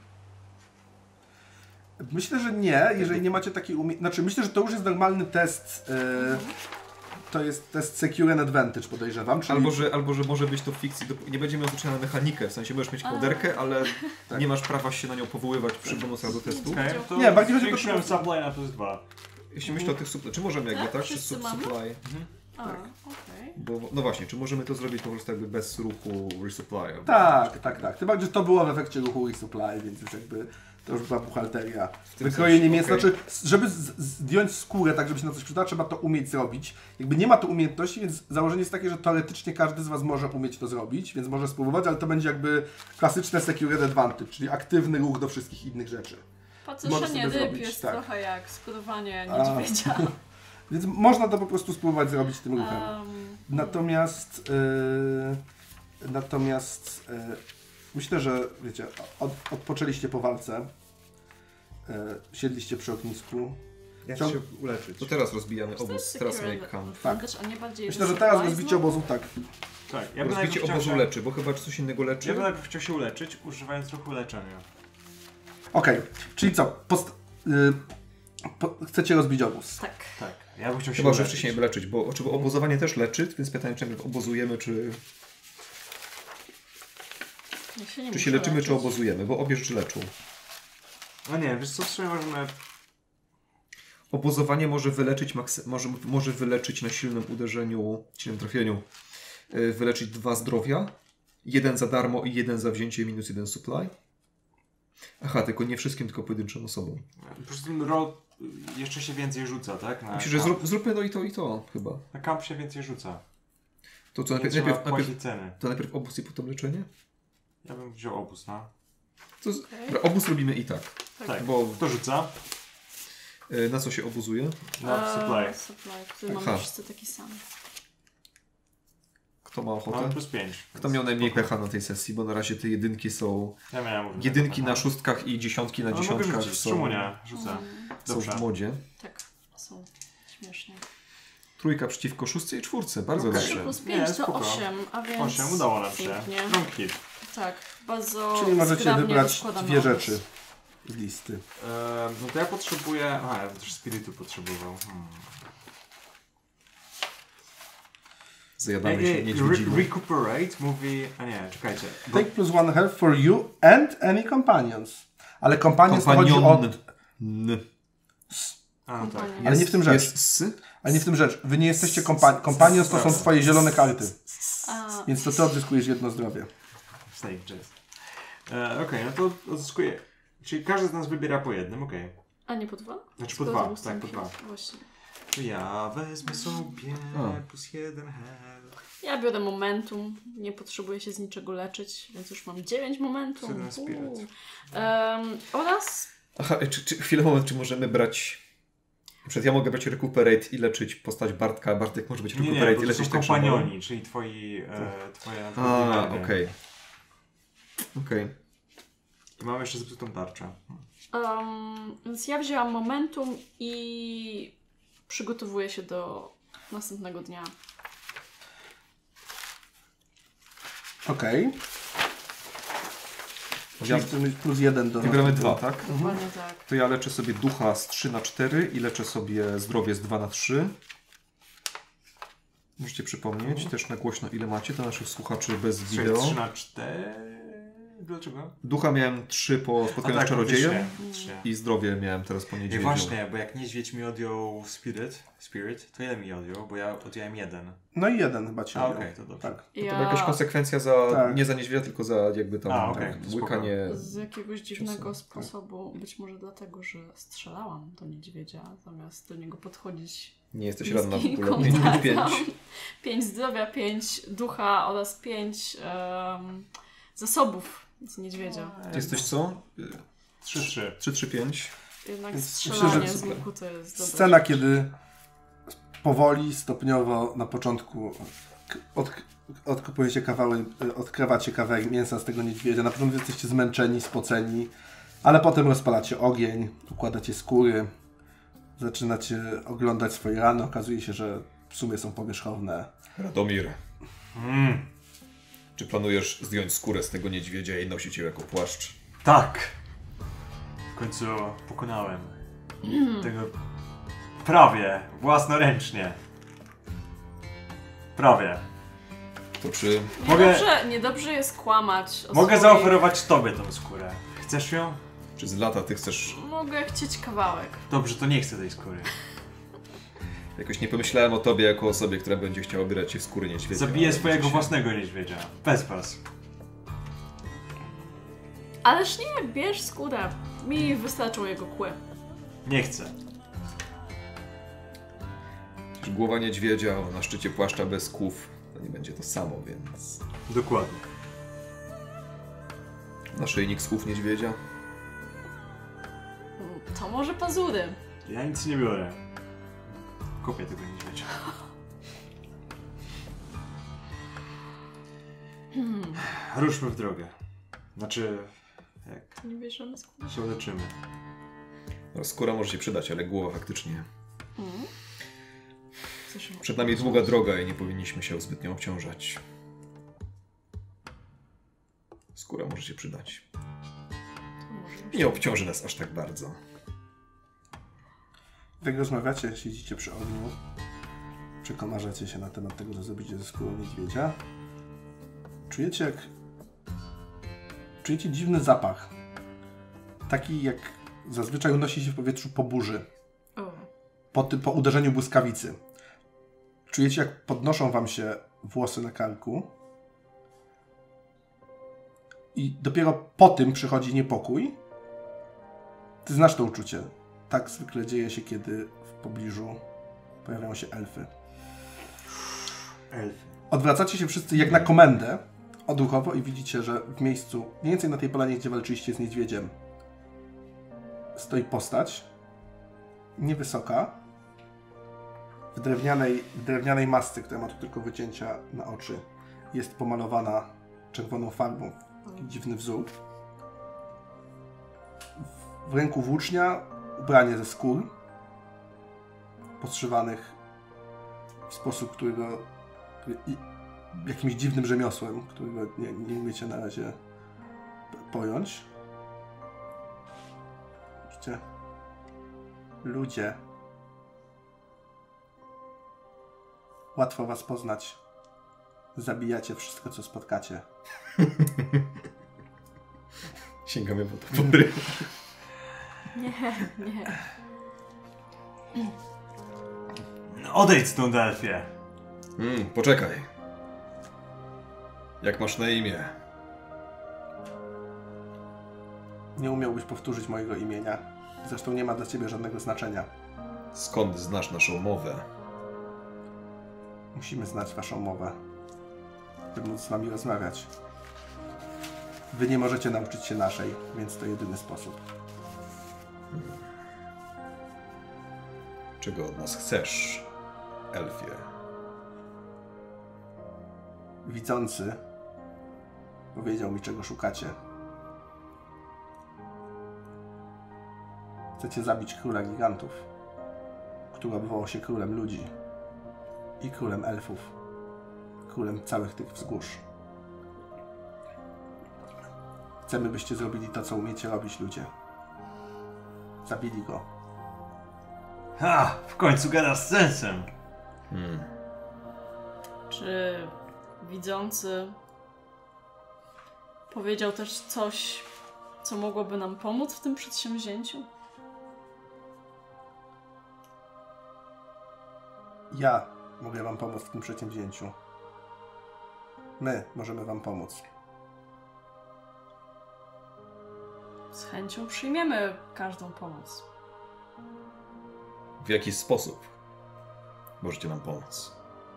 Myślę, że nie, jeżeli nie macie takiej Znaczy, myślę, że to już jest normalny test. To jest test Secure and Advantage, podejrzewam. Czyli... Albo że może być to w fikcji, nie będzie miał zaczynania na mechanikę, w sensie możesz mieć kołderkę, ale Tak. nie masz prawa się na nią powoływać przy bonusach do testu. Okej, to Nie, bardziej chodzi o to, zwiększyłem że- supply na +2. Jeśli myślę o tych supply, czy możemy jakby Tak? tak? Czy Wszyscy mamy? supply? A, Tak. okej. Bo, no właśnie, czy możemy to zrobić po prostu jakby bez ruchu resupply? Tak. Tym bardziej, że to było w efekcie ruchu resupply, więc już jakby to już była buchalteria. tym Wykrojenie sensie, mięsa, okej. znaczy, żeby zdjąć skórę tak, żeby się na coś przydała, trzeba to umieć zrobić. Jakby nie ma tu umiejętności, więc założenie jest takie, że teoretycznie każdy z Was może umieć to zrobić, więc może spróbować, ale to będzie jakby klasyczne Secure Advantage, czyli aktywny ruch do wszystkich innych rzeczy. Możesz Patrzenie sobie ryb zrobić, jest tak. trochę jak skurowanie A. niedźwiedzia. Więc można to po prostu spróbować zrobić tym ruchem. Natomiast myślę, że wiecie, odpoczęliście po walce, siedliście przy ognisku. Jak Ciąg- się uleczyć? To teraz rozbijamy To obóz jest Strass secure Lake Camp. advantage, a nie bardziej Myślę, że teraz surprise, rozbicie no? obozu tak. Tak, ja bym Rozbicie najpierw chciał obozu się- leczy, bo chyba coś innego leczy. Ja bym najpierw chciał się uleczyć, używając ruchu leczenia. Okej, czyli co? Chcecie rozbić obóz? Tak. Tak, ja bym chciał się Chyba, że uleczyć. wcześniej by leczyć, bo obozowanie też leczy, więc pytanie, czy najpierw obozujemy, czy Ja się nie czy się muszę leczymy, czy leczyć. obozujemy, bo obie rzeczy leczą. No nie, wiesz co, w sumie możemy... Obozowanie może wyleczyć, może wyleczyć na silnym uderzeniu, silnym trafieniu, wyleczyć 2 zdrowia, 1 za darmo i 1 za wzięcie minus 1 supply. Aha, tylko nie wszystkim, tylko pojedynczym osobom. Po prostu ten roll jeszcze się więcej rzuca, tak? Na Myślę, że kamp. zróbmy to i to chyba. Na kamp się więcej rzuca. To co, Nie trzeba najpierw płacić ceny. to najpierw obóz i potem leczenie? Ja bym wziął obóz, no. To Okej. dobra, obóz robimy i tak, Tak, bo kto rzuca? na co się obozuje? Na supply. Supply, który Aha. mamy wszyscy taki sam. Kto ma Mamy ochotę? +5. Kto miał najmniej pecha na tej sesji, bo na razie te jedynki są... Ja miałem Jedynki na szóstkach i dziesiątki na No mogę dziesiątkach rzucić, są, czemu nie? Rzucę. są Dobrze. w modzie. Tak, są śmiesznie. Trójka przeciwko szóstce i czwórce, bardzo Okej. Trzy dobrze. plus Nie, 5 to spoko. 8, a więc 8, udało nam się. pięknie. Long hit. Tak, bardzo Czyli możecie zgrabnie wybrać rozkładamy 2 obóz. rzeczy z listy. No to ja potrzebuję... Aha, ja bym też spiritu potrzebował. Zajadamy się niedźwiedziną. Recuperate mówi... A nie, czekajcie. Take +1 health for you and any companions. Ale companions to chodzi o... Kompanion. A, no tak. Ale nie w tym rzecz. Jest s? Ale nie w tym rzecz. Wy nie jesteście companions, to są twoje zielone karty. A, Więc to ty odzyskujesz 1 zdrowie. Snake Jazz. Okej, no to odzyskuję. Czyli każdy z nas wybiera po jednym, okej. a nie po 2? Znaczy po 2, tak, po 2. Właśnie. To ja wezmę sobie O. +1 health. Ja biorę momentum, nie potrzebuję się z niczego leczyć, więc już mam 9 momentum. 7 spirit. Oraz Aha, chwilę, moment, czy możemy brać... Na przykład ja mogę brać recuperate i leczyć postać Bartka, Bartek może być Nie, recuperate bo i to leczyć są tak samo. kompanioni, czyli twoje A, nadwodnienie. okej. Okej. I mam jeszcze zepsutą tarczę. Więc ja wzięłam momentum i przygotowuję się do następnego dnia. Okej. Ja, Czyli chcesz mieć +1 do... wygramy 2, tak? Dokładnie tak. To ja leczę sobie ducha z 3 na 4 i leczę sobie zdrowie z 2 na 3. Możecie przypomnieć też na głośno, ile macie dla naszych słuchaczy bez wideo. 3 na 4. Dlaczego? Ducha miałem 3 po spotkaniu z czarodziejem i zdrowie miałem teraz po Nie, niedźwiedziu. właśnie, bo jak niedźwiedź mi odjął Spirit, to ile mi odjął? Bo ja odjąłem 1. No i 1 chyba ci odjął. Okej, to dobrze. Tak. To była jakaś konsekwencja za, Tak. nie za niedźwiedzia, tylko za jakby tam okej, tak, spoko. łykanie. Z jakiegoś dziwnego Czasem, sposobu, być może dlatego, że strzelałam do niedźwiedzia, zamiast do niego podchodzić. Nie jesteś ranna w bliski ogóle. 5 kontakt. 5. 5 zdrowia, 5 ducha oraz 5 zasobów z niedźwiedzia. Ty jesteś co? 3-3. 3 3 5. Jednak Więc strzelanie myślę, że z łuku to jest dobre. Scena, kiedy powoli, stopniowo na początku odkrywacie kawałek mięsa z tego niedźwiedzia. Na początku jesteście zmęczeni, spoceni, ale potem rozpalacie ogień, układacie skóry, zaczynacie oglądać swoje rany. Okazuje się, że w sumie są powierzchowne. Radomir, czy planujesz zdjąć skórę z tego niedźwiedzia i nosić ją jako płaszcz? Tak! W końcu pokonałem tego prawie własnoręcznie. Prawie. To czy... Niedobrze jest kłamać o Mogę swoich... zaoferować tobie tą skórę. Chcesz ją? Czy z lata ty chcesz... Mogę chcieć kawałek. Dobrze, to nie chcę tej skóry. Jakoś nie pomyślałem o tobie jako osobie, która będzie chciała obierać się w skóry niedźwiedzia. Zabiję ale swojego widzicie. własnego niedźwiedzia. Bez was. Ależ nie, bierz skórę. Mi wystarczą jego kły. Nie chcę. Przecież głowa niedźwiedzia na szczycie płaszcza bez kłów to nie będzie to samo, więc... Dokładnie. Naszyjnik z kłów niedźwiedzia? To może pazury. Ja nic nie biorę. Kopię tego niedźwiedzia. Ruszmy w drogę. Znaczy, jak Nie bierzemy skóry. się leczymy. No, skóra może się przydać, ale głowa faktycznie. Coś Przed nami długa droga i nie powinniśmy się zbytnio obciążać. Skóra może się przydać. Nie obciąży nas aż tak bardzo. Jak rozmawiacie, siedzicie przy ogniu, przekomarzacie się na temat tego, co zrobicie ze skórą niedźwiedzia. Czujecie dziwny zapach. Taki, jak zazwyczaj unosi się w powietrzu po burzy. Po uderzeniu błyskawicy. Czujecie, jak podnoszą wam się włosy na karku. I dopiero po tym przychodzi niepokój. Ty znasz to uczucie. Tak zwykle dzieje się, kiedy w pobliżu pojawiają się elfy. Elfy. Odwracacie się wszyscy jak na komendę odruchowo i widzicie, że w miejscu, mniej więcej na tej polanie, gdzie walczyliście z niedźwiedziem, stoi postać niewysoka, w drewnianej masce, która ma tu tylko wycięcia na oczy. Jest pomalowana czerwoną farbą, taki dziwny wzór. W ręku włócznia, ubranie ze skór, podszywanych w sposób, którego jakimś dziwnym rzemiosłem, którego nie umiecie na razie pojąć. Widzicie? Ludzie. Łatwo was poznać. Zabijacie wszystko, co spotkacie. Sięgamy po topory. Nie. Odejdź stąd, elfie. Poczekaj. Jak masz na imię? Nie umiałbyś powtórzyć mojego imienia. Zresztą nie ma dla ciebie żadnego znaczenia. Skąd znasz naszą mowę? Musimy znać waszą mowę, by móc z wami rozmawiać. Wy nie możecie nauczyć się naszej, więc to jedyny sposób. Czego od nas chcesz, elfie? Widzący powiedział mi, czego szukacie. Chcecie zabić króla gigantów, który obwołał się królem ludzi i królem elfów, królem całych tych wzgórz. Chcemy, byście zrobili to, co umiecie robić, ludzie. Zabili go. Ha! W końcu gada z sensem. Czy widzący powiedział też coś, co mogłoby nam pomóc w tym przedsięwzięciu? Ja mogę wam pomóc w tym przedsięwzięciu. My możemy wam pomóc. Z chęcią przyjmiemy każdą pomoc. W jaki sposób możecie nam pomóc?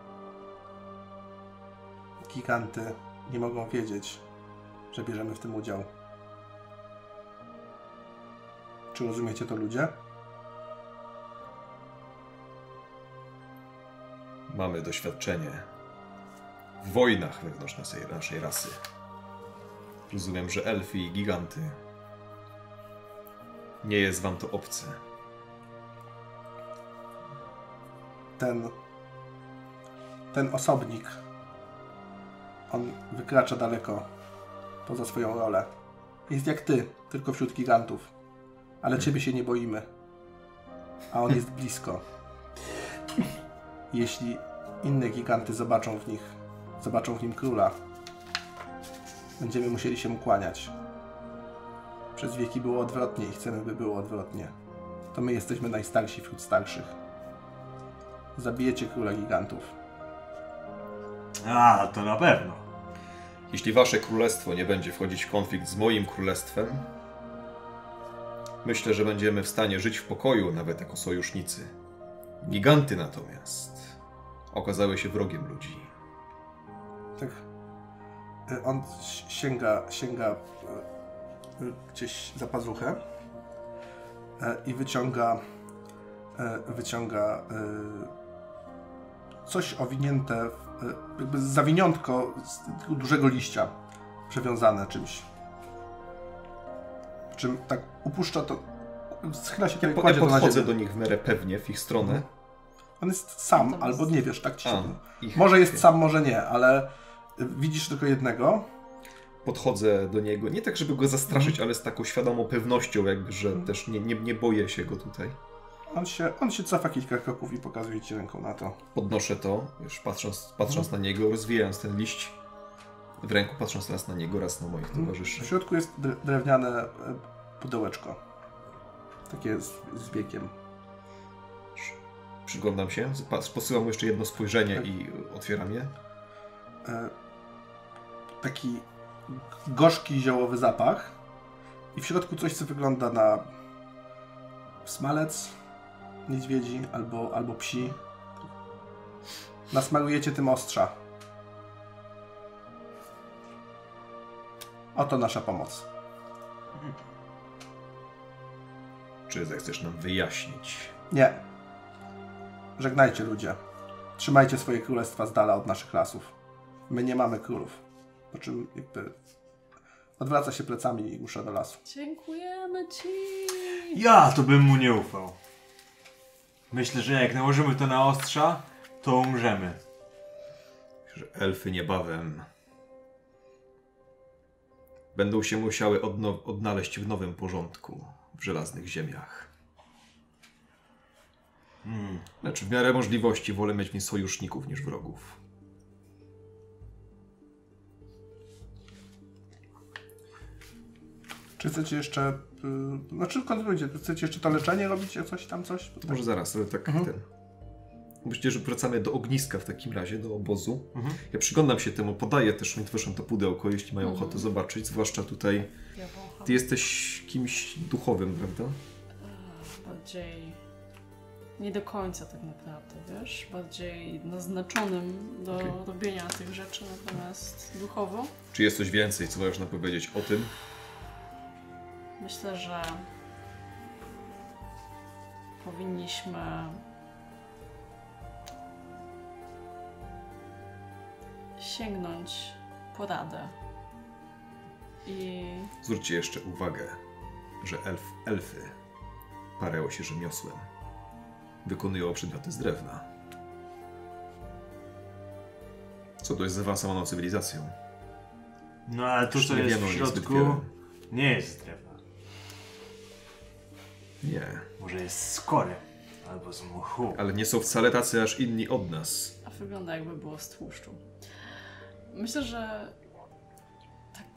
Giganty nie mogą wiedzieć, że bierzemy w tym udział. Czy rozumiecie to, ludzie? Mamy doświadczenie w wojnach wewnątrz naszej rasy. Rozumiem, że elfy i giganty. Nie jest wam to obce. Ten osobnik, on wykracza daleko poza swoją rolę. Jest jak ty, tylko wśród gigantów. Ale ciebie się nie boimy. A on jest blisko. Jeśli inne giganty zobaczą w nim króla, będziemy musieli się mu kłaniać. Przez wieki było odwrotnie i chcemy, by było odwrotnie. To my jesteśmy najstarsi wśród starszych. Zabijecie króla gigantów. A, to na pewno. Jeśli wasze królestwo nie będzie wchodzić w konflikt z moim królestwem, myślę, że będziemy w stanie żyć w pokoju, nawet jako sojusznicy. Giganty natomiast okazały się wrogiem ludzi. Tak. On sięga gdzieś za pazuchę i wyciąga coś owinięte, jakby zawiniątko z dużego liścia, przewiązane czymś. Czym tak upuszcza to, schyla się, kiedy kładzie to na Podchodzę ziemię. do nich w miarę pewnie, w ich stronę. On jest sam, Natomiast- albo nie wiesz, tak ci się... Ich- Może jest sam, może nie, ale widzisz tylko jednego. Podchodzę do niego, nie tak, żeby go zastraszyć, ale z taką świadomą pewnością, jakby, że też nie boję się go tutaj. On się cofa kilka kroków i pokazuje ci ręką na to. Podnoszę to, już patrząc na niego, rozwijając ten liść w ręku, patrząc raz na niego, raz na moich W towarzyszy. środku jest drewniane pudełeczko. Takie z wiekiem. Przyglądam się, posyłam mu jeszcze jedno spojrzenie i otwieram je. Taki gorzki, ziołowy zapach. I w środku coś, co wygląda na smalec niedźwiedzi albo psi. Nasmarujecie tym ostrza. Oto nasza pomoc. Czy zechcesz nam wyjaśnić? Nie. Żegnajcie, ludzie. Trzymajcie swoje królestwa z dala od naszych lasów. My nie mamy królów. Po czym jakby odwraca się plecami i rusza do lasu. Dziękujemy ci! Ja to bym mu nie ufał. Myślę, że jak nałożymy to na ostrza, to umrzemy. Że elfy niebawem będą się musiały odnaleźć w nowym porządku w żelaznych ziemiach. Lecz w miarę możliwości wolę mieć w nich sojuszników niż wrogów. Czy chcecie jeszcze... Znaczy kontynuujcie. Chcecie jeszcze to leczenie robić? Coś? To może zaraz, ale tak ten... Myślę, że wracamy do ogniska w takim razie, do obozu. Ja przyglądam się temu, podaję też towarzyszom to pudełko, jeśli mają ochotę zobaczyć, zwłaszcza tutaj. Ja wącham. Ty jesteś kimś duchowym, prawda? Bardziej... Nie do końca tak naprawdę, wiesz? Bardziej naznaczonym do robienia tych rzeczy, natomiast duchowo. Czy jest coś więcej, co możesz nam powiedzieć o tym? Myślę, że powinniśmy sięgnąć po radę. I Zwróćcie jeszcze uwagę, że elfy parają się rzemiosłem. Wykonują przedmioty z drewna. Co dość zaawansowaną cywilizacją. No ale to, co Nie jest wiemy w o niej zbyt środku, wiele. nie jest z drewna. Nie, Może jest z kory, albo z mchu. ale nie są wcale tacy aż inni od nas. A wygląda jakby było z tłuszczu. Myślę, że tak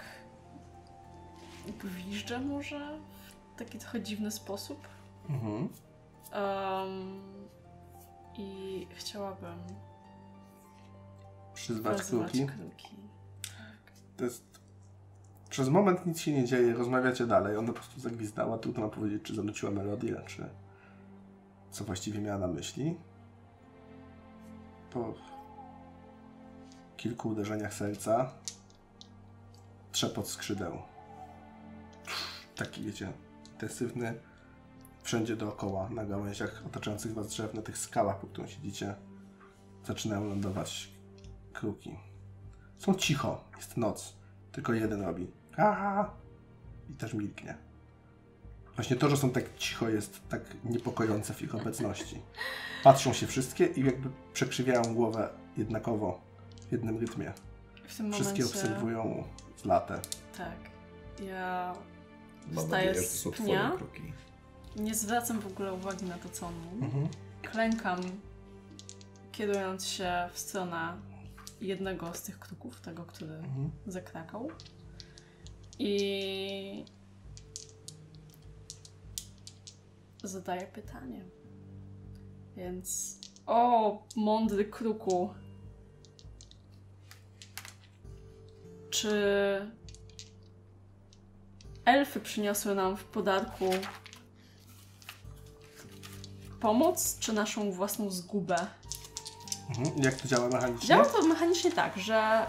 gwiżdżę może w taki trochę dziwny sposób. Mhm. I chciałabym Przyzwać nazywać kruki. kruki. To jest... Przez moment nic się nie dzieje, rozmawiacie dalej. Ona po prostu zagwizdała. Trudno nam powiedzieć, czy zanuciła melodię, czy co właściwie miała na myśli. Po kilku uderzeniach serca trzepot skrzydeł. Taki, wiecie, intensywny. Wszędzie dookoła, na gałęziach otaczających was drzew, na tych skałach, po których siedzicie, zaczynają lądować kruki. Są cicho, jest noc. Tylko jeden robi ha i też milknie. Właśnie to, że są tak cicho, jest tak niepokojące w ich obecności. Patrzą się wszystkie i jakby przekrzywiają głowę jednakowo, w jednym rytmie. W tym Wszystkie momencie... obserwują z latę. Tak. Ja Mam wstaję nadzieję, że to z są pnia. twoje kroki. Nie zwracam w ogóle uwagi na to, co on mówi. Mhm. Klękam, kierując się w stronę jednego z tych kruków, tego, który Mhm. zakrakał. I zadaję pytanie. Więc, o mądry kruku, czy elfy przyniosły nam w podarku pomoc, czy naszą własną zgubę? Mhm. Jak to działa mechanicznie? Działa to mechanicznie tak, że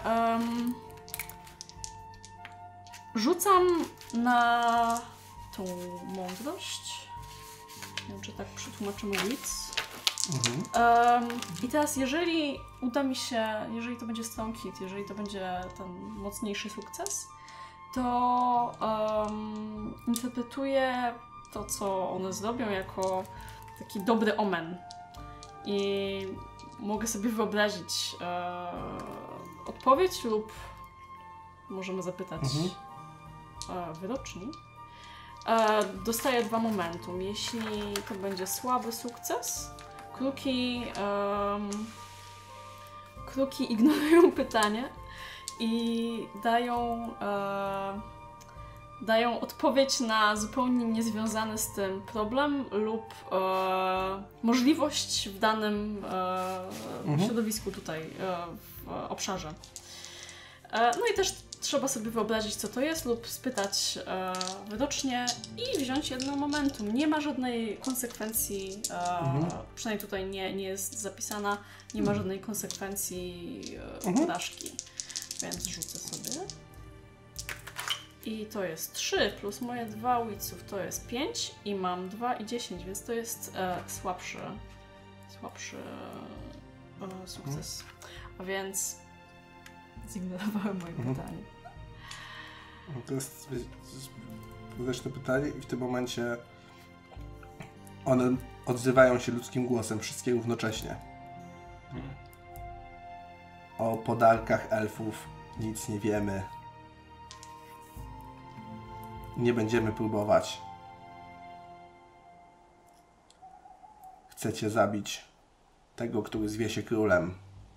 rzucam na tą mądrość. Nie wiem, czy tak przetłumaczymy wits. Mhm. I teraz, jeżeli uda mi się, jeżeli to będzie strong hit, jeżeli to będzie ten mocniejszy sukces, to interpretuję to, co one zrobią, jako taki dobry omen. I mogę sobie wyobrazić odpowiedź lub możemy zapytać wyroczni. Dostaję 2 momentum. Jeśli to będzie słaby sukces, kruki ignorują pytanie i dają odpowiedź na zupełnie niezwiązany z tym problem lub możliwość w danym środowisku tutaj, w obszarze. No i też trzeba sobie wyobrazić, co to jest, lub spytać wyrocznie i wziąć jedno momentum. Nie ma żadnej konsekwencji, przynajmniej tutaj nie jest zapisana, nie ma żadnej konsekwencji porażki. Więc rzucę sobie. I to jest 3 plus moje 2 witsów to jest 5 i mam 2 i 10, więc to jest słabszy sukces. A więc zignorowałem moje pytanie. To jest zresztą pytanie i w tym momencie one odzywają się ludzkim głosem, wszystkie równocześnie. O podarkach elfów nic nie wiemy. Nie będziemy próbować. Chcecie zabić tego, który zwie się królem.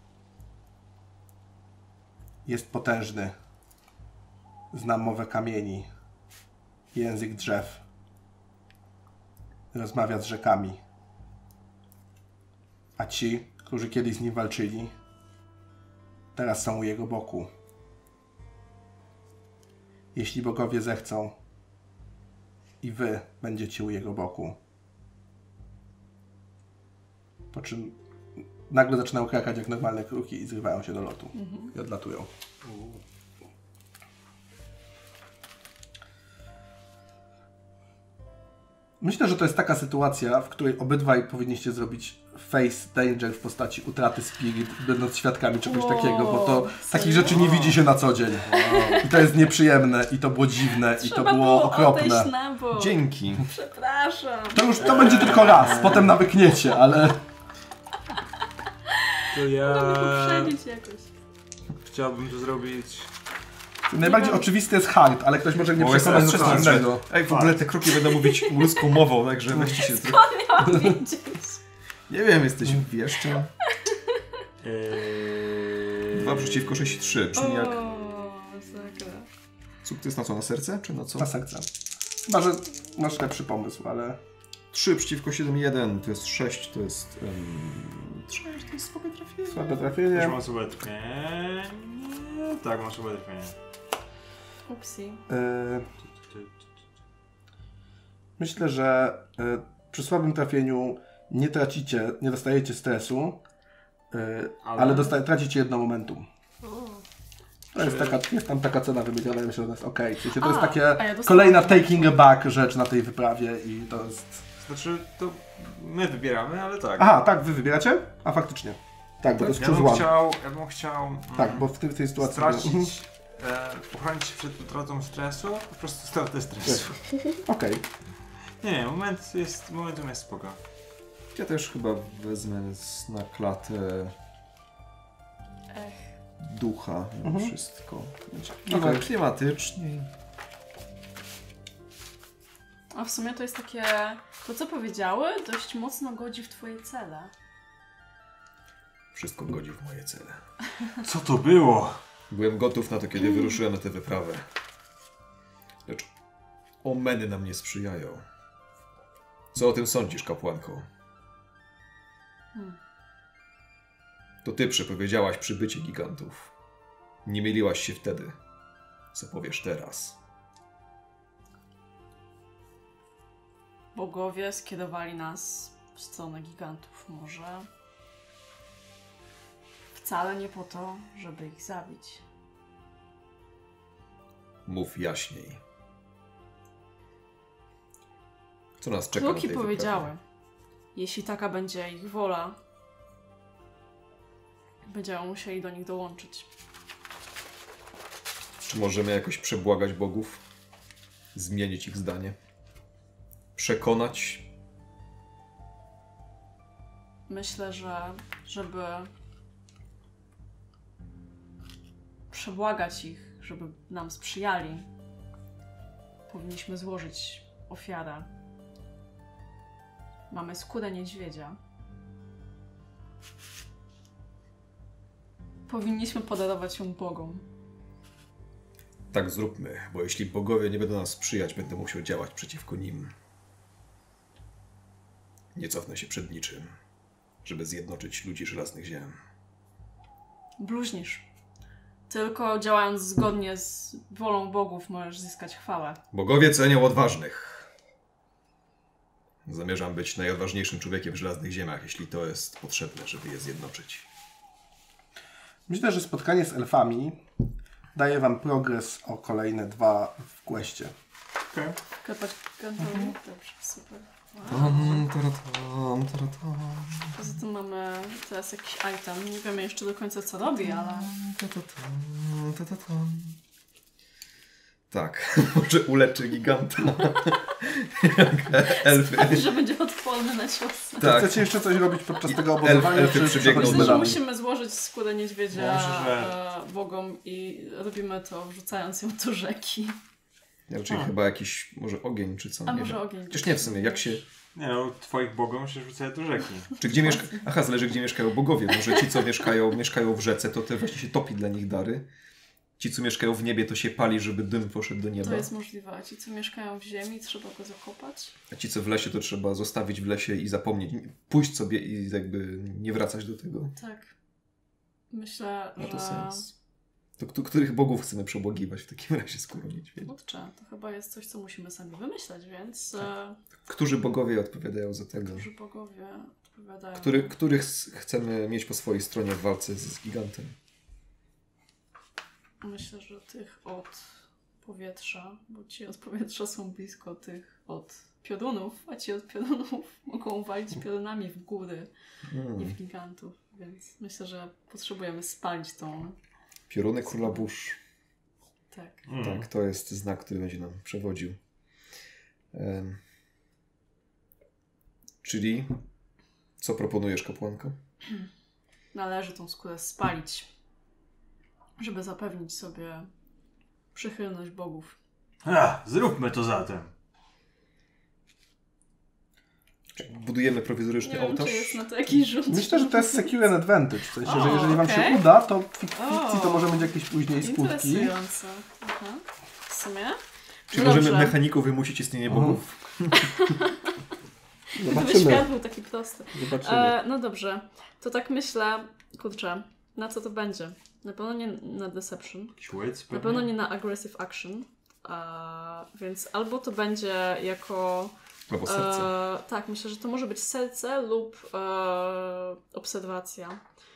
Jest potężny. Zna mowę kamieni. Język drzew. Rozmawia z rzekami. A ci, którzy kiedyś z nim walczyli, teraz są u jego boku. Jeśli bogowie zechcą, i wy będziecie u jego boku. Po czym nagle zaczynają krakać jak normalne kruki i zrywają się do lotu. I odlatują. Myślę, że to jest taka sytuacja, w której obydwaj powinniście zrobić face danger w postaci utraty spirit, będąc świadkami czegoś takiego, bo to takich rzeczy nie widzi się na co dzień. I to jest nieprzyjemne, i to było dziwne, i to Trzeba było okropne. odejść na bok. Dzięki. Przepraszam. To będzie tylko raz, potem nawykniecie, ale... To ja Mogę poprzedzić jakoś. chciałbym to zrobić... Najbardziej oczywisty jest hard, ale ktoś może mnie Mogę przekonać do sobie coś strzelać. innego. Ej, w ogóle te kroki będą mówić ludzką mową, także weźcie się... Miałam wiedzieć. Nie wiem, jesteś wieszczem. 2 2 przeciwko 6, 3, czyli jak Masakra. sukces na co? Na serce, czy na co? Na serce. Chyba, że masz lepszy pomysł, ale... 3 przeciwko 7, 1, to jest 6, to jest... 6, to jest słabe trafienie. Słabe Też trafienie. mam słabe trafienie. Tak, mam słabe trafienie. Upsi. Myślę, że przy słabym trafieniu nie tracicie, nie dostajecie stresu, ale tracicie jedno momentum. To jest tam taka cena wymieniona, myślę, że to jest okej. W sensie to jest a ja takie dostałam- kolejna taking a back rzecz na tej wyprawie i to jest... Znaczy, to my wybieramy, ale tak. Aha, tak, wy wybieracie? A faktycznie. Tak, bo to jest Ja bym choose one. chciał Tak, bo w tej sytuacji... stracić, uchronić się przed utratą stresu, po prostu stratę stresu. Okej. Nie, momentum jest spoko. Ja też chyba wezmę na klatę Ech. ducha, wszystko. Będzie Okej. klimatycznie. A w sumie to jest takie... To co powiedziały, dość mocno godzi w twoje cele. Wszystko godzi w moje cele. Co to było? Byłem gotów na to, kiedy wyruszyłem na tę wyprawę. Lecz omeny nam nie sprzyjają. Co o tym sądzisz, kapłanko? To ty przepowiedziałaś przybycie gigantów. Nie myliłaś się wtedy. Co powiesz teraz? Bogowie skierowali nas w stronę gigantów. Może wcale nie po to, żeby ich zabić. Mów jaśniej. Co nas czeka na Kluki tej powiedziały, wyprawie? jeśli taka będzie ich wola, będziemy musieli do nich dołączyć. Czy możemy jakoś przebłagać bogów? Zmienić ich zdanie? Przekonać? Myślę, że żeby przebłagać ich, żeby nam sprzyjali, powinniśmy złożyć ofiarę. Mamy skórę niedźwiedzia. Powinniśmy podarować ją bogom. Tak zróbmy, bo jeśli bogowie nie będą nas sprzyjać, będę musiał działać przeciwko nim. Nie cofnę się przed niczym, żeby zjednoczyć ludzi żelaznych ziem. Bluźnisz. Tylko działając zgodnie z wolą bogów możesz zyskać chwałę. Bogowie cenią odważnych. Zamierzam być najodważniejszym człowiekiem w żelaznych ziemiach, jeśli to jest potrzebne, żeby je zjednoczyć. Myślę, że spotkanie z elfami daje wam progres o kolejne 2 w questie. Okej. Klepać gigantami? Dobrze, super. Poza tym mamy teraz jakiś item. Nie wiemy jeszcze do końca co robi, ale... Tak, może uleczy giganta. Jak elfy. Że będzie odporny na ciosy. Tak. Chcecie jeszcze coś robić podczas tego obozowania, elfy czy przybiegną przechodzimy Myślę, że dalej? musimy złożyć skórę niedźwiedzia Myślę, że- bogom i robimy to wrzucając ją do rzeki. Raczej chyba jakiś może ogień czy co. A nie może wiem. ogień. Chociaż nie w sumie, jak się... Nie no, twoich bogom się rzucają do rzeki. Czy gdzie mieszka... Aha, zależy gdzie mieszkają bogowie. Może ci co mieszkają w rzece, to te właśnie się topi dla nich dary. Ci co mieszkają w niebie, to się pali, żeby dym poszedł do nieba. To jest możliwe. A ci, co mieszkają w ziemi, trzeba go zakopać. A ci co w lesie, to trzeba zostawić w lesie i zapomnieć. Pójść sobie i jakby nie wracać do tego. Tak. Myślę, Ma to że... sens. To których bogów chcemy przebłagiwać w takim razie, skoro niedźwiedź? Kurczę, to chyba jest coś, co musimy sami wymyśleć, więc... Którzy bogowie odpowiadają za tego? Którzy bogowie odpowiadają... Których chcemy mieć po swojej stronie w walce z gigantem? Myślę, że tych od powietrza, bo ci od powietrza są blisko tych od piorunów, a ci od piorunów mogą walić piorunami w góry i w gigantów, więc myślę, że potrzebujemy spalić tą... Pioruny króla burz. Tak. Tak, to jest znak, który będzie nam przewodził. Czyli co proponujesz, kapłanko? Należy tą skórę spalić, żeby zapewnić sobie przychylność bogów. Zróbmy to zatem. Budujemy prowizoryczny Nie wiem, ołtarz. czy jest na to jakiś rzut. Myślę, że to jest secure and advantage. W sensie, że O, jeżeli wam się okej. uda, to w fikcji to O. może mieć jakieś później skutki. Interesujące. Aha. W sumie? Czyli Dobrze. możemy mechaników wymusić istnienie bogów? Gdyby Zobaczymy. świat był taki prosty. Zobaczymy. No dobrze. To tak myślę, kurczę, na co to będzie? Na pewno nie na Deception. Jakiś łyc Na pewnie? pewno nie na Aggressive Action. Więc albo to będzie jako... Albo serce. Tak, myślę, że to może być serce lub obserwacja.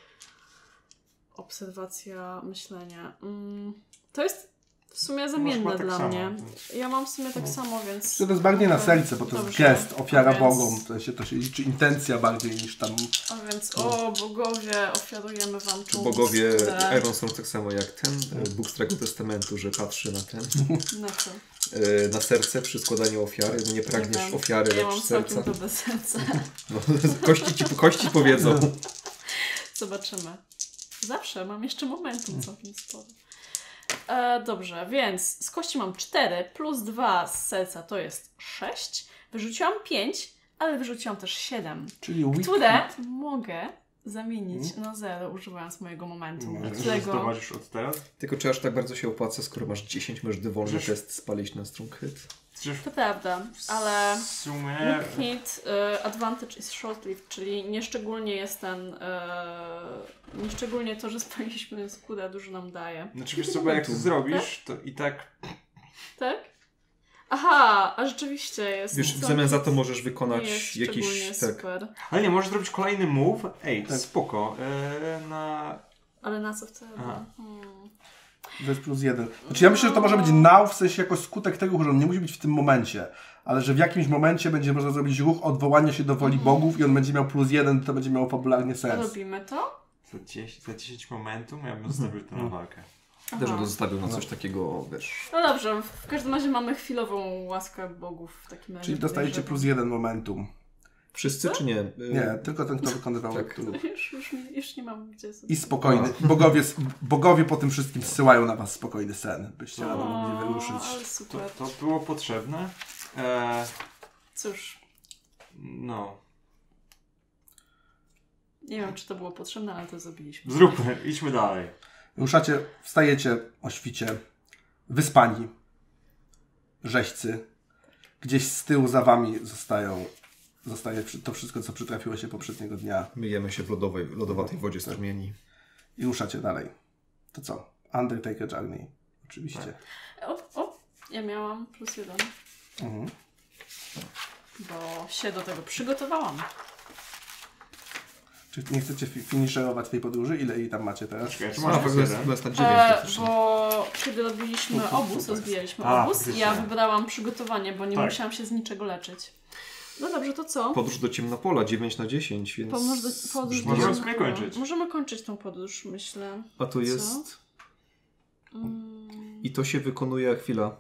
Obserwacja, myślenie. To jest w sumie zamienne Masz tak dla samo, mnie. więc- Ja mam w sumie tak samo, więc... To jest bardziej na serce, bo to jest Dobrze. gest, ofiara A więc- bogom. To się liczy intencja bardziej niż tam... A więc, o bogowie, ofiarujemy wam Czy tą bogowie skórę. Iron są tak samo jak ten Bóg Starego Testamentu, że patrzy na ten, Na co? na serce przy składaniu ofiary, no nie pragniesz Nie wiem. ofiary, Ja mam lecz całkiem serca. dobre serce. No, kości powiedzą. Zobaczymy. Zawsze mam jeszcze momentum całkiem sporo. Dobrze, więc z kości mam 4 plus 2 z serca to jest 6. Wyrzuciłam 5, ale wyrzuciłam też 7, Czyli weak które mogę zamienić na 0 używając mojego momentum. Ale Którego... to masz od teraz? Tylko czy aż tak bardzo się opłaca, skoro masz 10, możesz dowolny Przecież- test spalić na strong hit? Przecież To prawda, ale w sumie... weak hit advantage is short-lived, czyli nieszczególnie jest ten... nieszczególnie to, że spaliliśmy skórę dużo nam daje. Znaczy wiesz co, bo jak to zrobisz, to i tak... Tak? Aha, a rzeczywiście jest... Wiesz, w co- zamian za to możesz nie wykonać jest szczególnie jakiś... Tak. super. Ale nie, możesz zrobić kolejny move. Ej, Tak. spoko. Na... Ale na co wtedy? Aha. To jest plus 1. Znaczy ja myślę, że to może być now, w sensie jako skutek tego, że on nie musi być w tym momencie, ale że w jakimś momencie będzie można zrobić ruch odwołania się do woli bogów i on będzie miał plus 1, to będzie miało fabularnie sens. Robimy to? Za 10 momentum ja bym zostawił to na walkę. Też bym to zostawił na coś takiego, wiesz... No dobrze, w każdym razie mamy chwilową łaskę bogów w takim razie. Czyli dostajecie plus 1 momentum. Wszyscy czy nie? Nie, tylko ten, kto wykonywał Tak. tu. Już nie mam gdzie sobie... I spokojny. Bogowie po tym wszystkim zsyłają na was spokojny sen, byście rano mogli wyruszyć. Ale To, super. to było potrzebne. Cóż, No. nie wiem czy to było potrzebne, ale to zrobiliśmy. Zróbmy, idźmy dalej. Ruszacie, wstajecie o świcie, wyspani, rzeźcy. Gdzieś z tyłu za wami zostaje to wszystko, co przytrafiło się poprzedniego dnia. Myjemy się w lodowatej wodzie strumieni. I ruszacie dalej. To co? Undertaker Journey. Oczywiście. Ja miałam plus 1, Mhm. bo się do tego przygotowałam. Czy nie chcecie finisherować tej podróży? Ile jej tam macie teraz? Czekaj, czy A, masz w ogóle jeden? jest na 9 praktycznie. Bo kiedy robiliśmy obóz, rozbijaliśmy obóz, faktycznie. ja wybrałam przygotowanie, bo nie Tak. musiałam się z niczego leczyć. No dobrze, to co? Podróż do Ciemnopola 9 na 10, więc... Podróż do Możemy Ciemnopola. sobie kończyć. Możemy kończyć tą podróż, myślę. A to jest... Mm, I to się wykonuje, chwila.